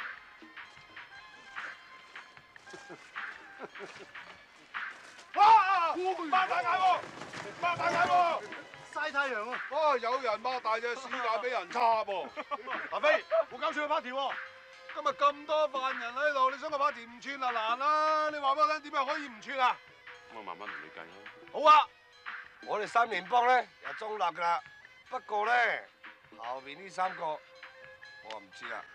哇！擘大眼喎，擘大眼喎！ 曬太陽啊！ 哇！有人擘大隻屎眼俾人插喎！ 阿飛，冇搞錯個 party 喎！ 今日咁多犯人喺度，你想個 party 唔串啊難啦！你話俾我聽點樣可以唔串啊？ 咁我慢慢同你計啦。 好啊！我哋三連幫咧又中立㗎啦，不過咧後邊呢三個我唔知啦。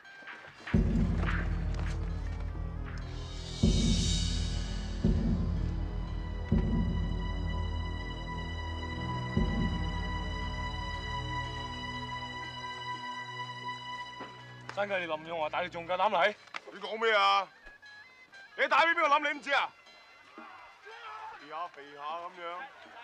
山雞，你林勇話帶你仲夠膽嚟？ 你講咩啊？你打俾邊個諗你唔知啊？肥下肥下咁樣。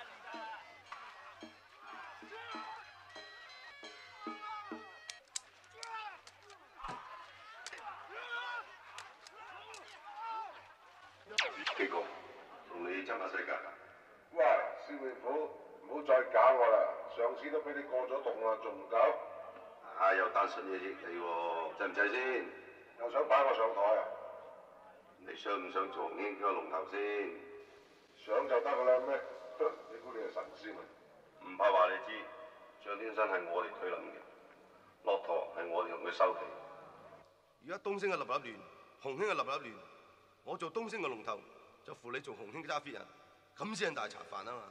幾個同你爭下世界？ 喂，少榮虎，唔好再搞我啦！上次都俾你過咗洞啦，仲唔搞？ 啊，又單純嘢益你喎，制唔制先？ 又想擺我上台啊？ 你想唔想做英嘅龍頭先？ 想就得㗎啦咩？你估你係神仙啊？ 唔怕話你知，張天生係我哋推冧嘅，駱駝係我哋同佢收皮。而家東升嘅立立亂，洪興嘅立立亂，我做東升嘅龍頭，就扶你做洪興嘅揸 fit 啊，咁先係大茶飯啊嘛！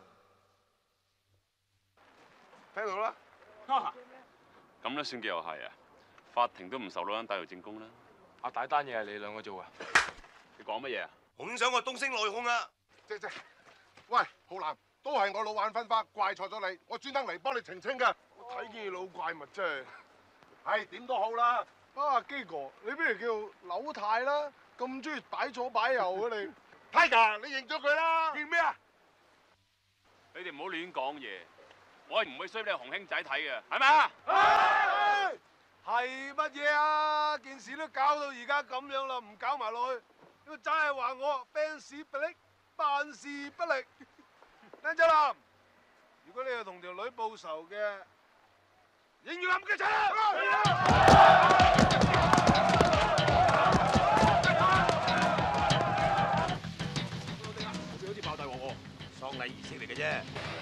聽到啦？ 咁都算幾有係啊！法庭都唔受老人帶嚟證供啦。 阿大單嘢係你兩個做啊？ 你講乜嘢啊？ 洪興想我東升內訌啊！ 即即，喂，浩南，都係我老眼昏花，怪錯咗你，我專登嚟幫你澄清㗎。我睇見你老怪物真係，係點都好啦。啊，基哥，你不如叫柳太啦，咁中意擺左擺右嘅你。Tiger，你認咗佢啦。認咩啊？ 你哋唔好亂講嘢，我係唔會衰你洪興仔睇嘅，係咪啊？ 係乜嘢啊？件事都搞到而家咁樣啦，唔搞埋落去，都真係話我辦事不力，辦事不力。靚仔林，如果你係同條女報仇嘅，應要冧嘅齊啦！ 好似爆大鑊喎，喪禮儀式嚟嘅啫。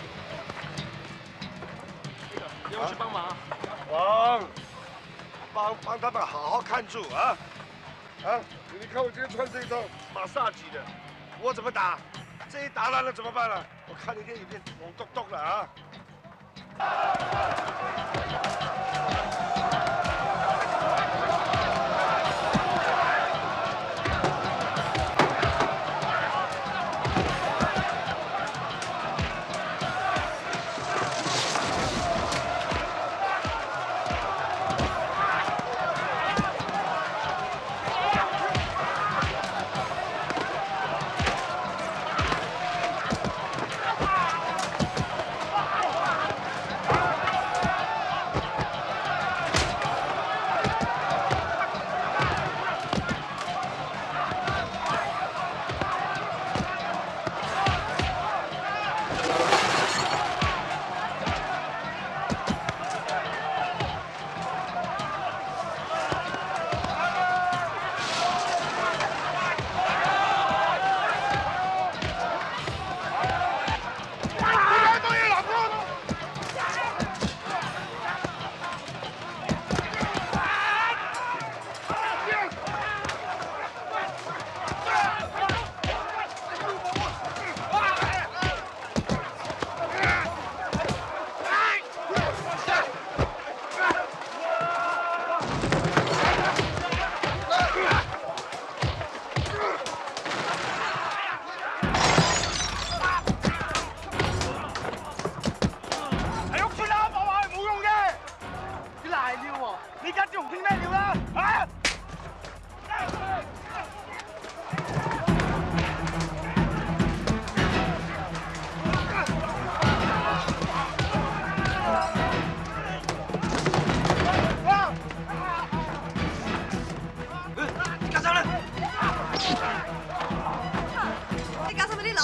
你要去幫忙？ 幫幫幫他們好好看住啊！ 啊！你看我今天穿這一套馬薩基的， 我怎麼打？這一打爛了怎麼辦啊？我看你這有點黃篤篤了啊！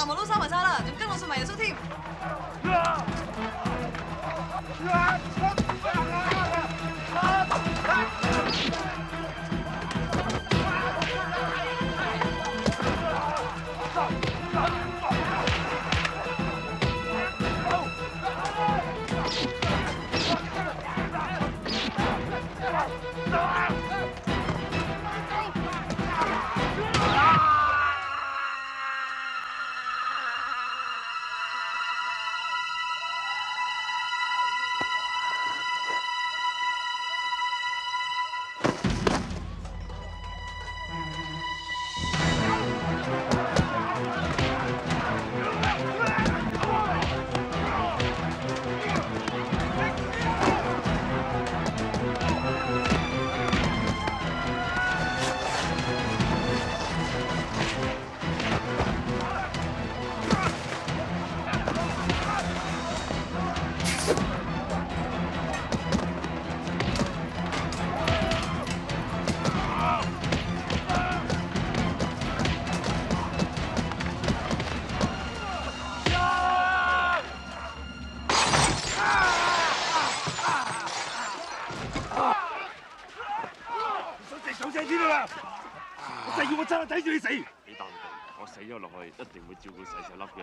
務都收埋晒啦，仲跟我信埋耶穌添。 睇住你死！你淡定，我死咗落去，一定會照顧細細粒嘅。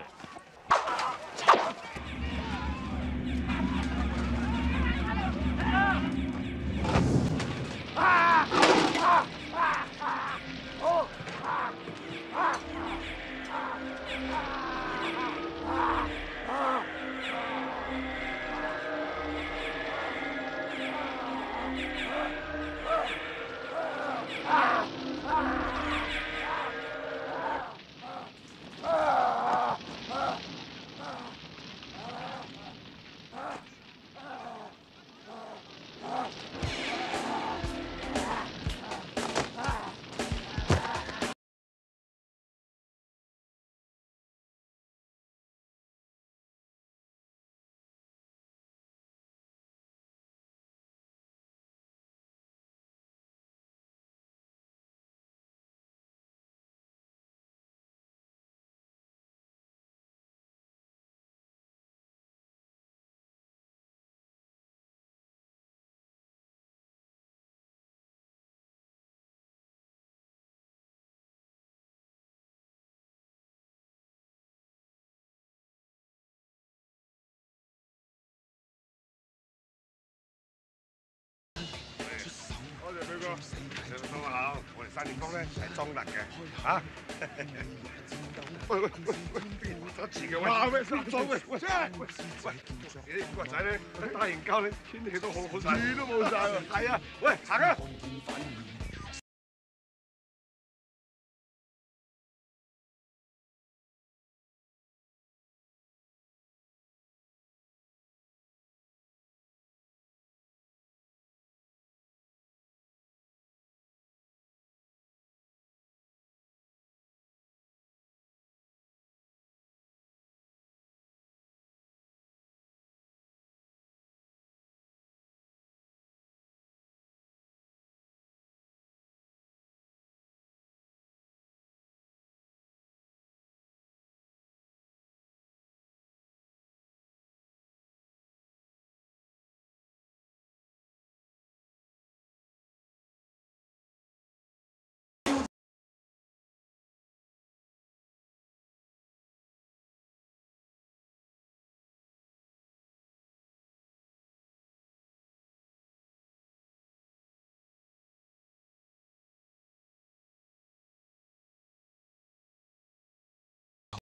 多謝表哥，你放個口，我哋山田坊咧係裝特嘅，嚇！喂喂喂喂，邊得錢嘅喂？鬧咩？鬧喂喂喂！你啲古惑仔咧，打完交咧，天氣都好好晒，雨都冇晒喎。係啊，喂，行啊！